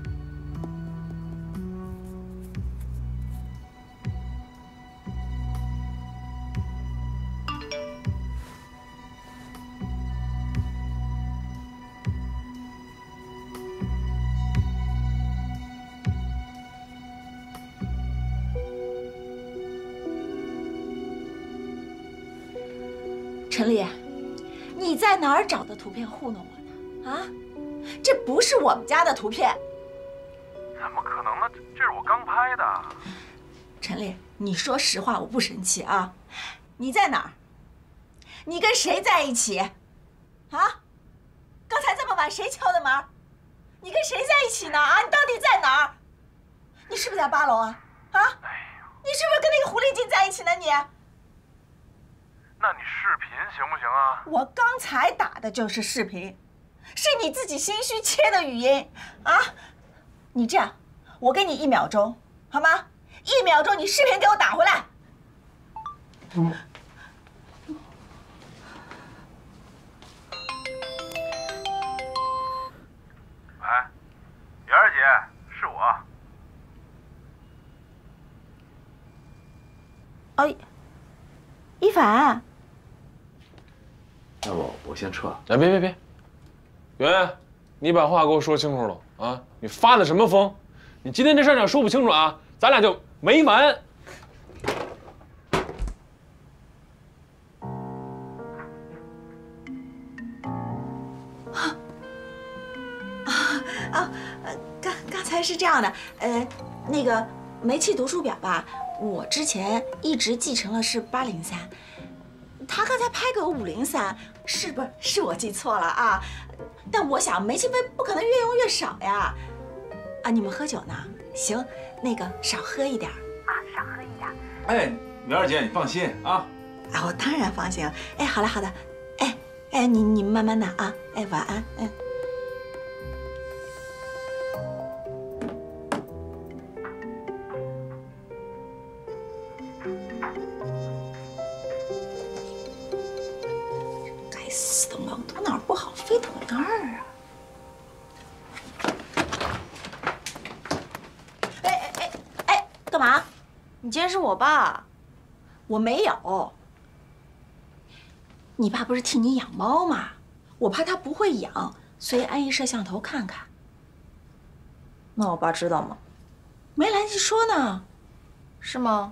陈丽，你在哪儿找的图片糊弄我呢？啊，这不是我们家的图片。 怎么可能呢？这是我刚拍的。 陈丽，你说实话，我不生气啊。你在哪儿？你跟谁在一起？啊？刚才这么晚谁敲的门？你跟谁在一起呢？啊？你到底在哪儿？你是不是在八楼啊？啊？你是不是跟那个狐狸精在一起呢？你？ 那你视频行不行啊？ 我刚才打的就是视频，是你自己心虚切的语音啊！你这样，我给你一秒钟，好吗？一秒钟，你视频给我打回来。嗯。 喂，媛儿姐，是我。 哦，一凡。 要不我先撤。 哎，别别别，圆圆，你把话给我说清楚了啊！你发的什么疯？你今天这事儿要说不清楚啊，咱俩就没完。 啊啊！刚刚才是这样的，呃，那个煤气读数表吧，我之前一直继承了是八零三。他刚才拍给我五零三，是不是是我记错了啊？但我想煤气费不可能越用越少呀。啊，你们喝酒呢？行，那个少喝一点啊，少喝一点。 哎，苗二姐，你放心啊。 啊，我当然放心了。哎，好了好的，哎哎，你你慢慢的啊。哎，晚安，嗯。 该死的朗读哪儿不好，非堵那儿啊！哎哎哎哎，干嘛？ 你监视我爸？ 我没有。你爸不是替你养猫吗？我怕他不会养，所以安一摄像头看看。 那我爸知道吗？ 没来得及说呢。 是吗？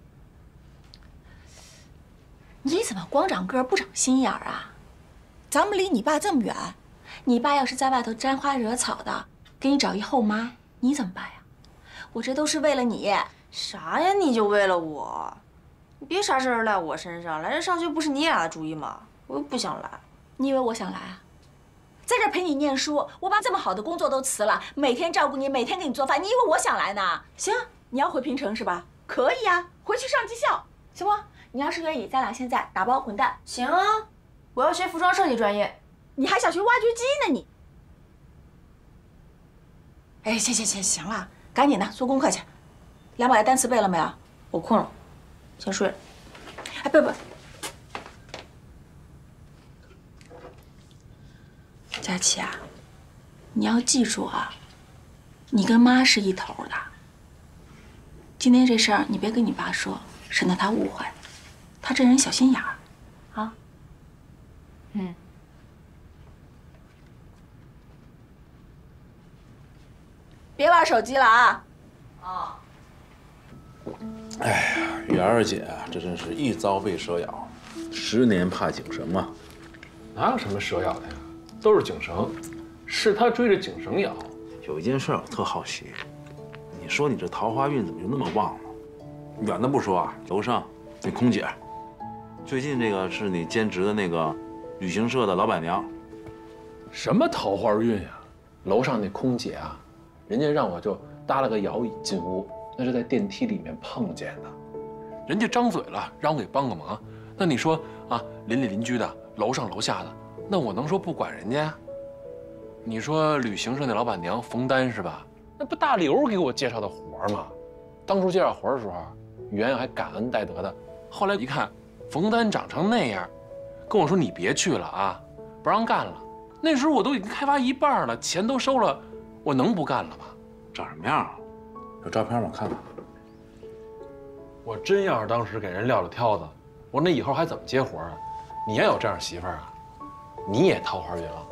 你怎么光长个儿不长心眼儿啊？咱们离你爸这么远，你爸要是在外头沾花惹草的，给你找一后妈，你怎么办呀？我这都是为了你。 啥呀？你就为了我？你别啥事儿赖我身上，来这上学不是你俩的主意吗？我又不想来。 你以为我想来啊？在这陪你念书，我把这么好的工作都辞了，每天照顾你，每天给你做饭，你以为我想来呢？行，你要回平城是吧？可以啊，回去上技校，行吗？你要是愿意，咱俩现在打包滚蛋。 行啊，我要学服装设计专业。 你还想学挖掘机呢你？哎，行行行，行了，赶紧的做功课去。两百个单词背了没有？ 我困了，先睡了。 哎，不不，佳琪啊，你要记住啊，你跟妈是一头的。今天这事儿你别跟你爸说，省得他误会。他这人小心眼儿，啊。 嗯。 别玩手机了啊！ 啊。 哎呀，元儿姐啊，这真是一朝被蛇咬，十年怕井绳啊！ 哪有什么蛇咬的呀？都是井绳，是他追着井绳咬。 有一件事我特好奇，你说你这桃花运怎么就那么旺呢？远的不说啊，楼上那空姐，最近这个是你兼职的那个旅行社的老板娘。 什么桃花运呀？楼上那空姐啊，人家让我就搭了个摇椅进屋，那是在电梯里面碰见的。人家张嘴了，让我给帮个忙。那你说啊，邻里邻居的，楼上楼下的，那我能说不管人家呀？你说旅行社那老板娘冯丹是吧？那不大刘给我介绍的活吗？当初介绍活的时候，原来还感恩戴德的，后来一看，冯丹长成那样，跟我说你别去了啊，不让干了。那时候我都已经开发一半了，钱都收了，我能不干了吗？ 长什么样啊？有照片吗？看看。 我真要是当时给人撂了挑子，我那以后还怎么接活啊？你也有这样媳妇儿啊？你也桃花运了？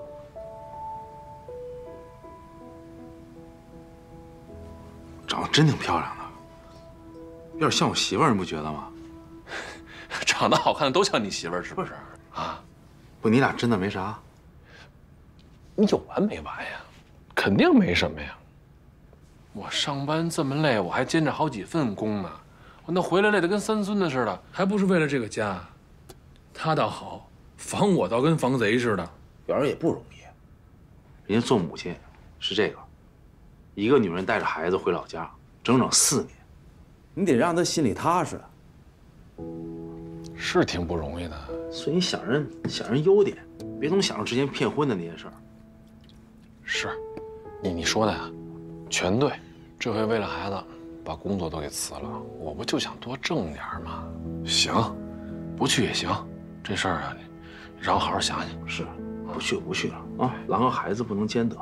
长得真挺漂亮的，有点像我媳妇儿，你不觉得吗？ 长得好看的都像你媳妇儿，是不是？啊？ 不，你俩真的没啥？ 你有完没完呀？肯定没什么呀。我上班这么累，我还兼着好几份工呢，我那回来累得跟三孙子似的，还不是为了这个家。他倒好，防我倒跟防贼似的。 元儿也不容易，人家做母亲是这个，一个女人带着孩子回老家，整整四年，你得让她心里踏实。 是挺不容易的， 所以你想人想人优点，别总想着之前骗婚的那些事儿。 是，你你说的呀，全对。这回为了孩子，把工作都给辞了，我不就想多挣点吗？行，不去也行。这事儿啊，让我好好想想。 是，不去不去了啊！狼和孩子不能兼得。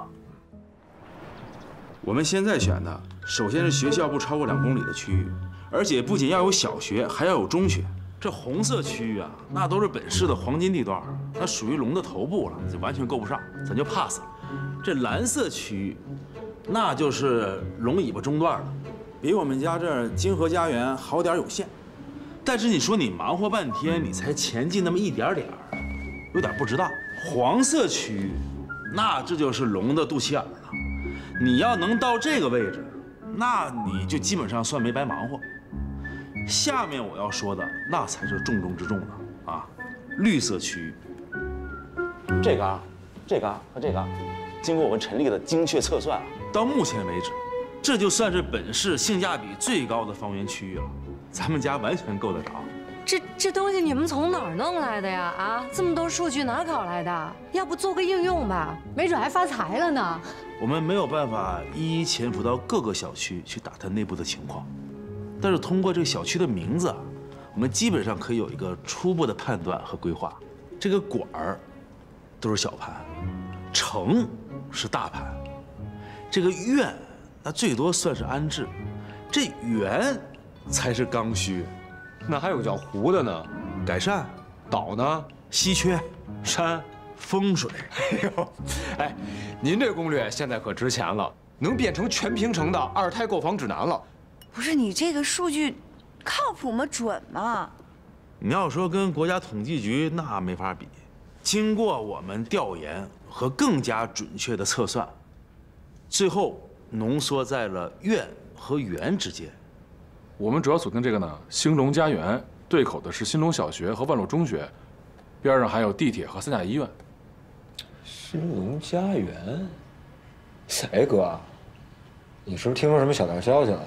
我们现在选的，首先是学校不超过两公里的区域，而且不仅要有小学，还要有中学。 这红色区域啊，那都是本市的黄金地段，那属于龙的头部了，这完全够不上，咱就 pass 了。这蓝色区域，那就是龙尾巴中段了， 比我们家这儿金河家园好点有限。 但是你说你忙活半天，你才前进那么一点点儿，有点不值当。黄色区域，那这就是龙的肚脐眼了。你要能到这个位置，那你就基本上算没白忙活。下面我要说的，那才是重中之重的啊！绿色区域， 这嘎、这嘎和这嘎，经过我们陈丽的精确测算啊， 到目前为止，这就算是本市性价比最高的方圆区域了，咱们家完全够得着。 这这东西你们从哪儿弄来的呀？啊，这么多数据哪儿搞来的？要不做个应用吧，没准还发财了呢。 我们没有办法一一潜伏到各个小区去打探内部的情况，但是通过这个小区的名字， 我们基本上可以有一个初步的判断和规划。这个馆儿都是小盘，城是大盘，这个院那最多算是安置，这园才是刚需。 那还有个叫湖的呢， 改善； 岛呢， 稀缺； 山， 风水。 哎呦，哎，您这攻略现在可值钱了，能变成全平城的二胎购房指南了。 不是你这个数据靠谱吗？准吗？ 你要说跟国家统计局那没法比，经过我们调研和更加准确的测算，最后浓缩在了院和园之间。 我们主要锁定这个呢，兴隆家园对口的是新隆小学和万路中学，边上还有地铁和三甲医院。 兴隆家园，哎哥，你是不是听说什么小道消息了？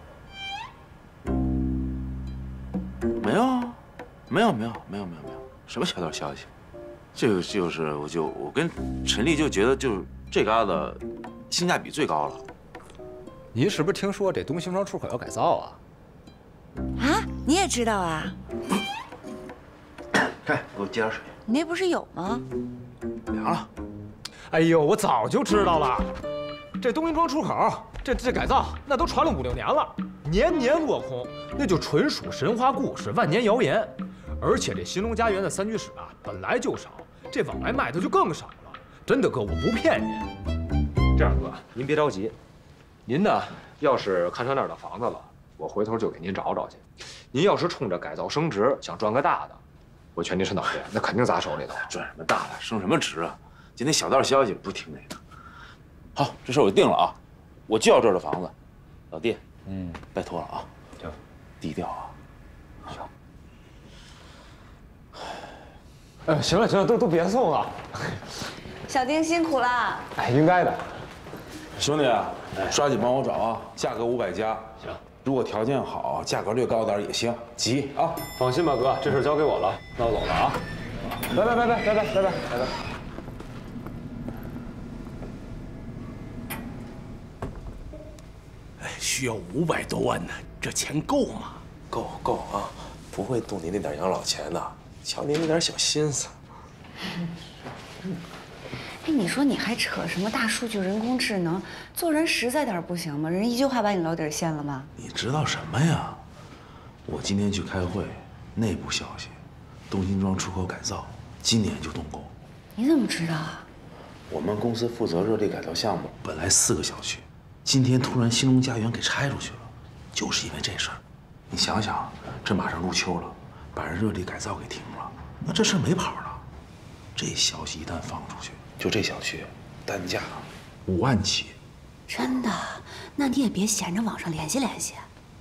没有，没有，没有，没有，没有，没有，什么小道消息？这个就是我就我跟陈丽就觉得就是这嘎达性价比最高了。 您是不是听说这东兴庄出口要改造啊？ 啊，你也知道啊？ 看，给我接点水。 你那不是有吗？ 凉了。 哎呦，我早就知道了。这东兴庄出口，这这改造那都传了五六年了，年年落空，那就纯属神话故事、万年谣言。而且这兴隆家园的三居室啊，本来就少，这往外卖的就更少了。真的哥，我不骗您。这样哥，您别着急，您呢要是看上那儿的房子了，我回头就给您找找去。您要是冲着改造升值想赚个大的，我劝您伸脑袋，那肯定砸手里头。 赚什么大的，升什么值啊？今天小道消息不听那个。好，这事我就定了啊，我就要这儿的房子。老弟，嗯，拜托了啊。行，低调啊。行。 哎，行了行了，都都别送了。 小丁辛苦了。 哎，应该的。 兄弟啊，抓紧帮我找啊，价格五百加。行。如果条件好，价格略高点也行。急啊！ 放心吧，哥，这事交给我了，那我走了啊。拜拜拜拜拜拜拜拜拜拜。 哎，需要五百多万呢，这钱够吗？ 够够啊，不会动您那点养老钱的。瞧您那点小心思。 哎，你说你还扯什么大数据、人工智能？做人实在点不行吗？人一句话把你老底儿掀了吗？ 你知道什么呀？我今天去开会，内部消息，东兴庄出口改造今年就动工。 你怎么知道啊？ 我们公司负责热力改造项目，本来四个小区，今天突然兴隆家园给拆出去了，就是因为这事儿。你想想，这马上入秋了，把人热力改造给停了，那这事儿没跑了。这消息一旦放出去，就这小区单价五万起。 真的？那你也别闲着，网上联系联系。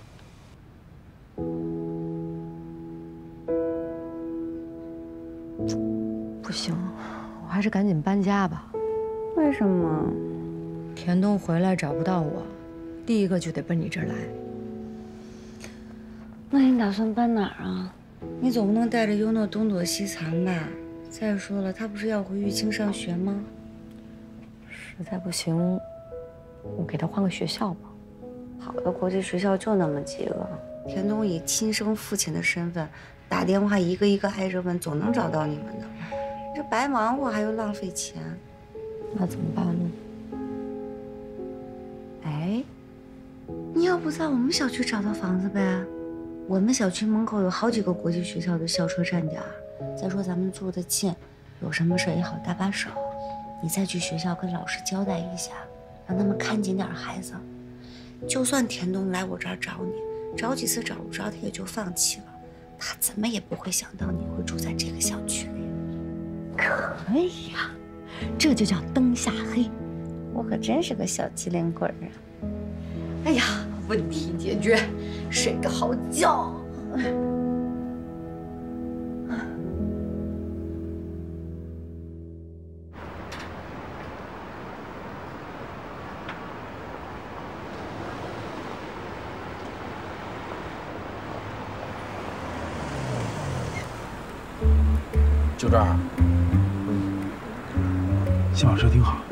不行，我还是赶紧搬家吧。 为什么？ 田东回来找不到我，第一个就得奔你这儿来。 那你打算搬哪儿啊？你总不能带着优诺东躲西藏吧？再说了，他不是要回玉清上学吗？ 实在不行，我给他换个学校吧。 好的国际学校就那么几个，田东以亲生父亲的身份打电话一个一个挨着问，总能找到你们的。这白忙活还又浪费钱， 那怎么办呢？ 哎，你要不在我们小区找到房子呗？我们小区门口有好几个国际学校的校车站点。再说咱们住得近，有什么事也好搭把手。你再去学校跟老师交代一下，让他们看紧点孩子。就算田东来我这儿找你，找几次找不着，他也就放弃了。他怎么也不会想到你会住在这个小区里。 可以呀，这就叫灯下黑。 我可真是个小机灵鬼啊！ 哎呀，问题解决，睡个好觉。 就这儿。嗯，先把车停好。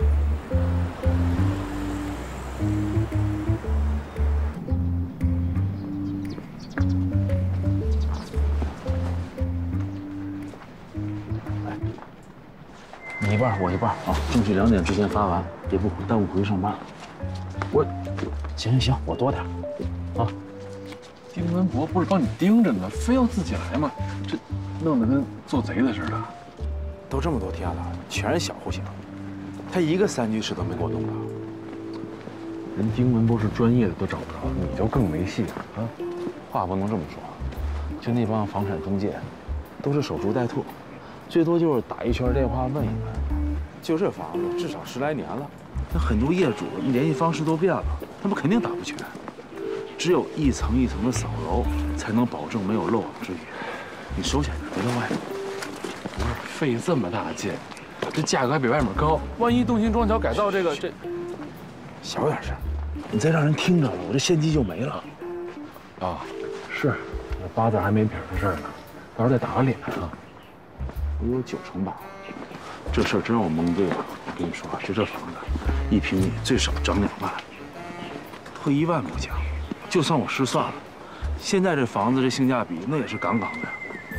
你一半，我一半啊，争取两点之前发完，也不耽误回去上班。我，行行行，我多点啊。 丁文博不是帮你盯着呢，非要自己来吗？这弄得跟做贼的似的。 都这么多天了，全是小户型，他一个三居室都没给我弄到。 人丁文博是专业的都找不着，你就更没戏了啊！ 话不能这么说，就那帮房产中介，都是守株待兔，最多就是打一圈电话问一问。就这房子至少十来年了，那很多业主联系方式都变了，他们肯定打不全。只有一层一层的扫楼，才能保证没有漏网之鱼。你收起来，别在外面。 不是费这么大劲，这价格还比外面高，万一动心装修改造这个这， 小点声，你再让人听着了，我这先机就没了。 啊，是，那八字还没撇的事儿呢，到时候再打个脸啊。 我有九成把握，这事儿真让我蒙对了。我跟你说，就这房子，一平米最少涨两万，退一万步讲，就算我失算了，现在这房子这性价比那也是杠杠的。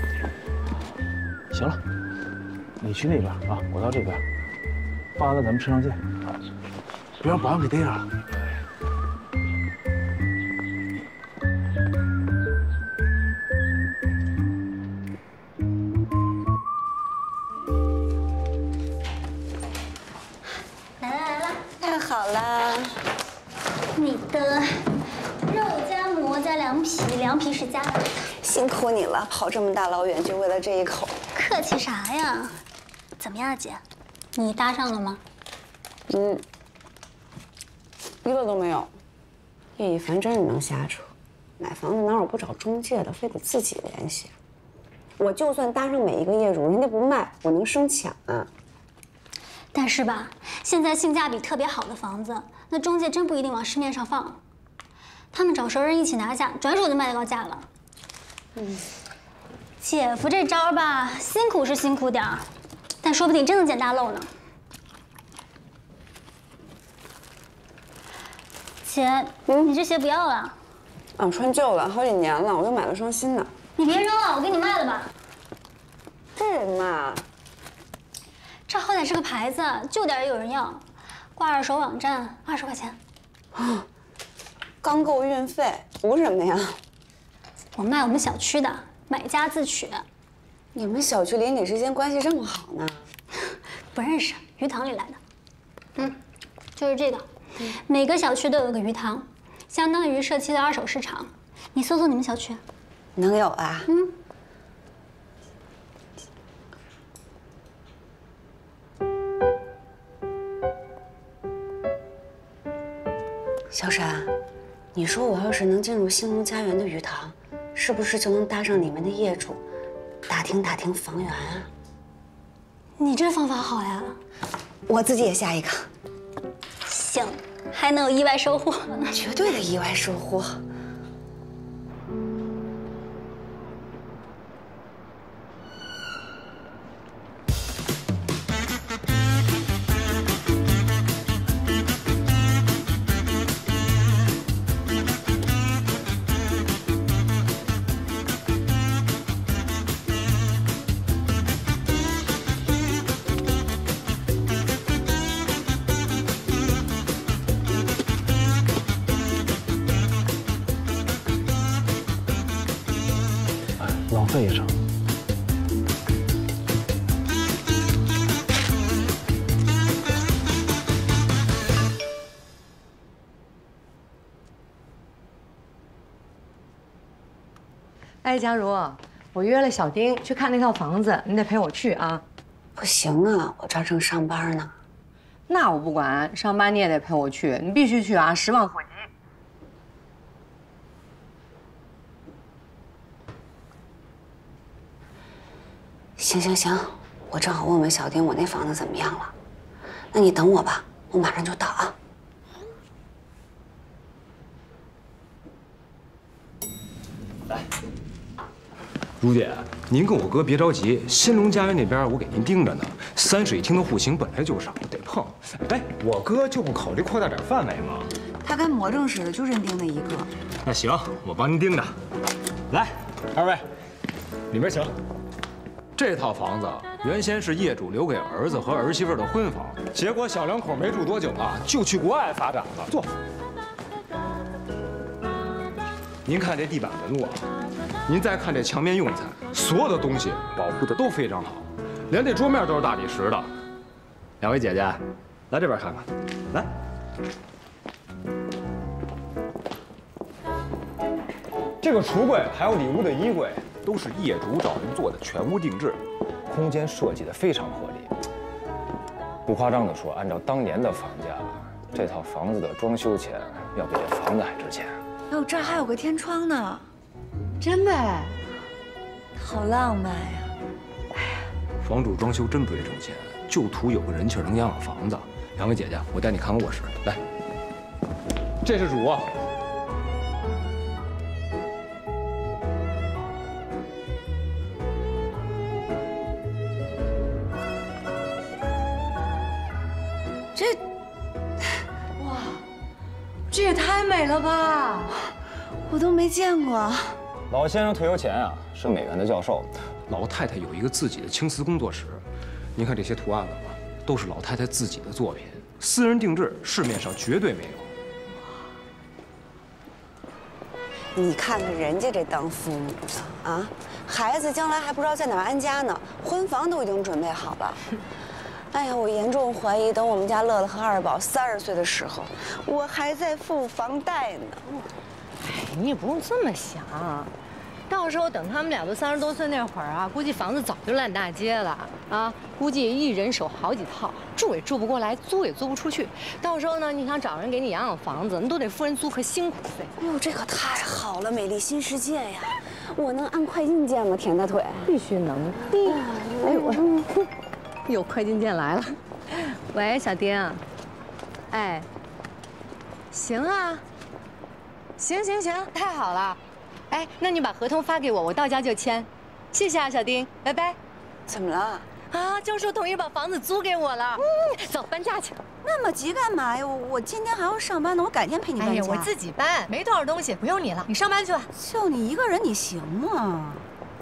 行了，你去那边啊，我到这边。八哥，咱们车上见。别让保安给逮着了。 来了来了，太好了！你的肉夹馍加凉皮，凉皮是加的。 辛苦你了，跑这么大老远就为了这一口。 客气啥呀？怎么样，姐？你搭上了吗？ 嗯，一个都没有。叶一凡真是能瞎扯，买房子哪有不找中介的，非得自己联系。我就算搭上每一个业主，人家不卖，我能生抢啊。 但是吧，现在性价比特别好的房子，那中介真不一定往市面上放，他们找熟人一起拿下，转手就卖得高价了。嗯，姐夫这招吧，辛苦是辛苦点儿，但说不定真能捡大漏呢。姐，你这鞋不要了？ 啊，我穿旧了，好几年了，我又买了双新的。 你别扔了，我给你卖了吧。 这人嘛， 这好歹是个牌子，旧点也有人要。挂二手网站二十块钱。 啊，刚够运费，图什么呀？ 我卖我们小区的，买家自取。 你们小区邻里之间关系这么好呢？ 不认识，鱼塘里来的。嗯，就是这个。每个小区都有个鱼塘，相当于社区的二手市场。你搜搜你们小区， 能有啊？ 嗯。 小沈，你说我要是能进入兴隆家园的鱼塘，是不是就能搭上你们的业主，打听打听房源啊？ 你这方法好呀！ 我自己也下一个。 行，还能有意外收获， 绝对的意外收获。 浪费上。 哎，佳茹，我约了小丁去看那套房子，你得陪我去啊。 不行啊，我这儿正上班呢。 那我不管，上班你也得陪我去，你必须去啊，十万火急。 行行行，我正好问问小丁，我那房子怎么样了？那你等我吧，我马上就到啊。 来，如姐，您跟我哥别着急，新隆家园那边我给您盯着呢。三室一厅的户型本来就少，得碰。哎，我哥就不考虑扩大点范围吗？ 他跟魔怔似的，就认定那一个。 那行，我帮您盯着。来，二位，里面请。 这套房子原先是业主留给儿子和儿媳妇的婚房，结果小两口没住多久啊，就去国外发展了。坐。您看这地板纹路啊，您再看这墙面用材，所有的东西保护的都非常好，连这桌面都是大理石的。两位姐姐，来这边看看，来。这个橱柜还有里屋的衣柜，都是业主找人做的全屋定制，空间设计的非常合理。不夸张的说，按照当年的房价，这套房子的装修钱要比这房子还值钱。 哟，这儿还有个天窗呢， 真的， 好浪漫呀！ 房主装修真不会挣钱，就图有个人气能养养房子。两位姐姐，我带你看看卧室，来，这是主卧。 这，哇，这也太美了吧！ 我都没见过。 老先生退休前啊是美院的教授，老太太有一个自己的青瓷工作室。您看这些图案了吧，都是老太太自己的作品，私人定制，市面上绝对没有。 你看看人家这当父母的啊，孩子将来还不知道在哪儿安家呢，婚房都已经准备好了。哎呀，我严重怀疑，等我们家乐乐和二宝三十岁的时候，我还在付房贷呢。 哎，你也不用这么想，到时候等他们俩都三十多岁那会儿啊，估计房子早就烂大街了啊，估计一人手好几套，住也住不过来，租也租不出去。到时候呢，你想找人给你养养房子，你都得付人租客辛苦费。 哎呦，这可太好了，美丽新世界呀！我能按快进键吗？舔大腿？ 必须能。哎呦我。有快进键来了，喂，小丁，哎，行啊，行行行，太好了，哎，那你把合同发给我，我到家就签，谢谢啊，小丁，拜拜。 怎么了？ 啊，教授同意把房子租给我了，嗯，走，搬家去。 那么急干嘛呀？我我今天还要上班呢，我改天陪你搬家。 哎呀，我自己搬，没多少东西，不用你了，你上班去吧。 就你一个人，你行吗？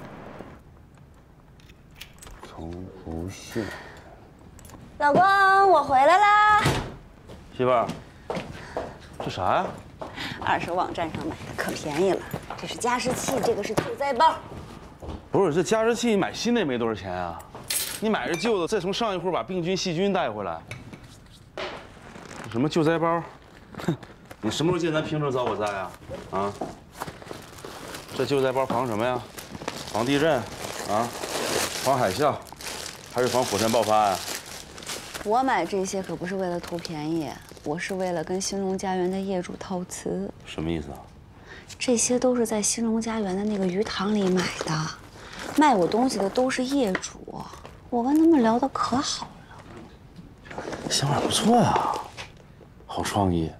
从不信。 老公，我回来啦。 媳妇儿，这啥呀？ 二手网站上买的，可便宜了。这是加湿器，这个是救灾包。 不是，这加湿器你买新的也没多少钱啊，你买这旧的，再从上一户把病菌、细菌带回来。什么救灾包？哼，你什么时候见咱平城遭过灾啊？啊？这救灾包防什么呀？防地震，啊？防海啸，还是防火山爆发呀？ 我买这些可不是为了图便宜，我是为了跟新隆家园的业主套词。 什么意思啊？ 这些都是在新隆家园的那个鱼塘里买的，卖我东西的都是业主，我跟他们聊得可好了。 想法不错呀，好创意。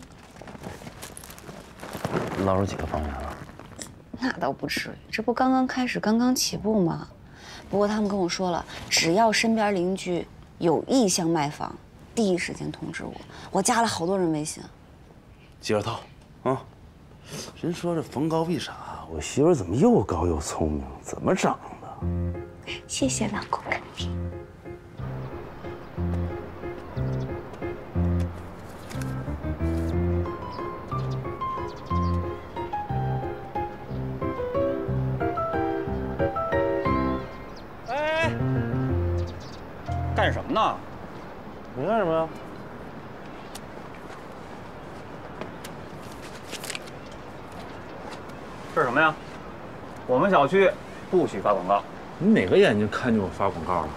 捞出几个房源了？ 那倒不至于，这不刚刚开始，刚刚起步吗？不过他们跟我说了，只要身边邻居有意向卖房，第一时间通知我。我加了好多人微信。 接着套啊！人说这逢高必杀，我媳妇怎么又高又聪明？怎么长的？ 谢谢老公肯定。 哎，干什么呢？ 你干什么呀？ 这是什么呀？我们小区不许发广告。 你哪个眼睛看见我发广告了？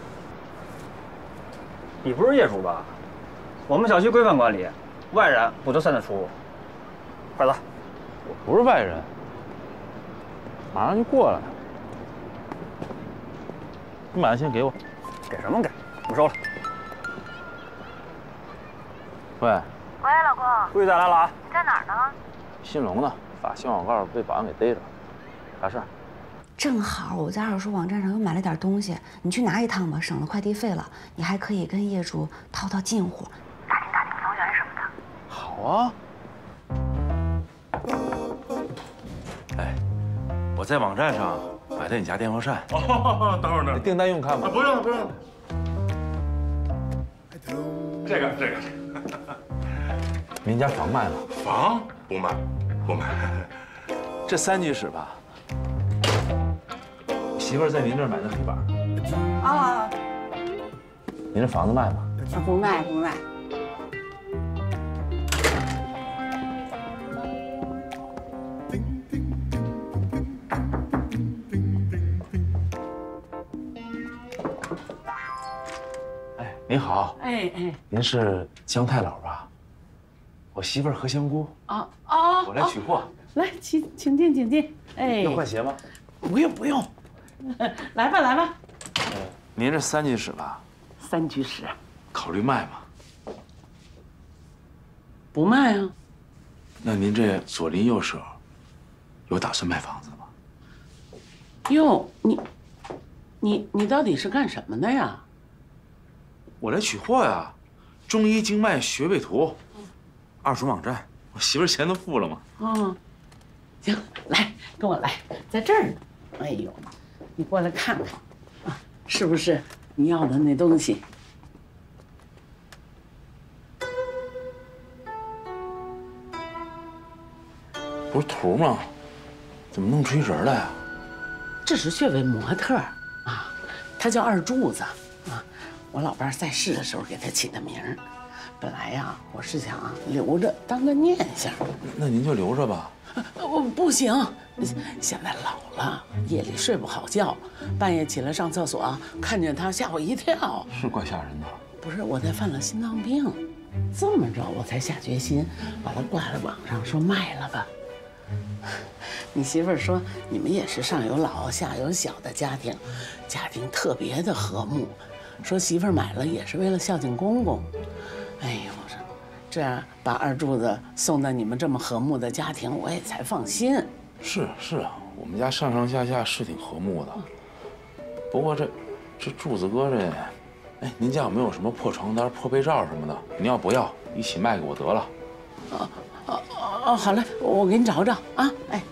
你不是业主吧？我们小区规范管理，外人不得擅自出入。快走！ 我不是外人，马上就过来。你把钱给我。 给什么给？不收了。 喂。 喂，老公。 注意再来了啊！ 你在哪儿呢？ 新隆呢？发新广告被保安给逮着，啥事儿？ 正好我在二手网站上又买了点东西，你去拿一趟吧，省了快递费了。你还可以跟业主套套近乎， 打听打听房源什么的。 好啊。哎，我在网站上买的在你家电风扇。 哦，等会儿等会儿， 订单用看吗？ 不用了不用了。这个这个。 您家房卖吗？ 房不卖，不卖。 这三居室吧。媳妇儿在您这儿买的黑板。 啊， 您这房子卖吗？ 不卖不卖。 哎，您好。 哎哎。 您是姜太姥吧？我媳妇儿何香菇。 啊啊！ 我来取货。 来，请请进，请进。哎。 要换鞋吗？ 不用不用。来吧来吧。 您这三居室吧？ 三居室。 考虑卖吗？ 不卖啊。 那您这左邻右舍有打算卖房子吗？ 哟，你你你到底是干什么的呀？ 我来取货呀，中医经脉穴位图，二手网站，我媳妇儿钱都付了嘛。 嗯，行，来跟我来，在这儿呢。哎呦，你过来看看，啊，是不是你要的那东西？ 不是图吗？怎么弄出一人来啊？ 这是穴位模特啊，他叫二柱子啊。我老伴儿在世的时候给他起的名儿。本来呀，我是想留着当个念想。 那您就留着吧。 我不行，现在老了，夜里睡不好觉，半夜起来上厕所，看见他吓我一跳。 是怪吓人的。 不是，我才犯了心脏病，这么着我才下决心把它挂在网上，说卖了吧。你媳妇儿说你们也是上有老下有小的家庭，家庭特别的和睦，说媳妇儿买了也是为了孝敬公公。哎呀，我说这样把二柱子送到你们这么和睦的家庭，我也才放心。 是是啊，我们家上上下下是挺和睦的。不过这这柱子哥这，哎，您家有没有什么破床单、破被罩什么的？您要不要，一起卖给我得了。 哦哦哦，好嘞，我给你找找啊！哎，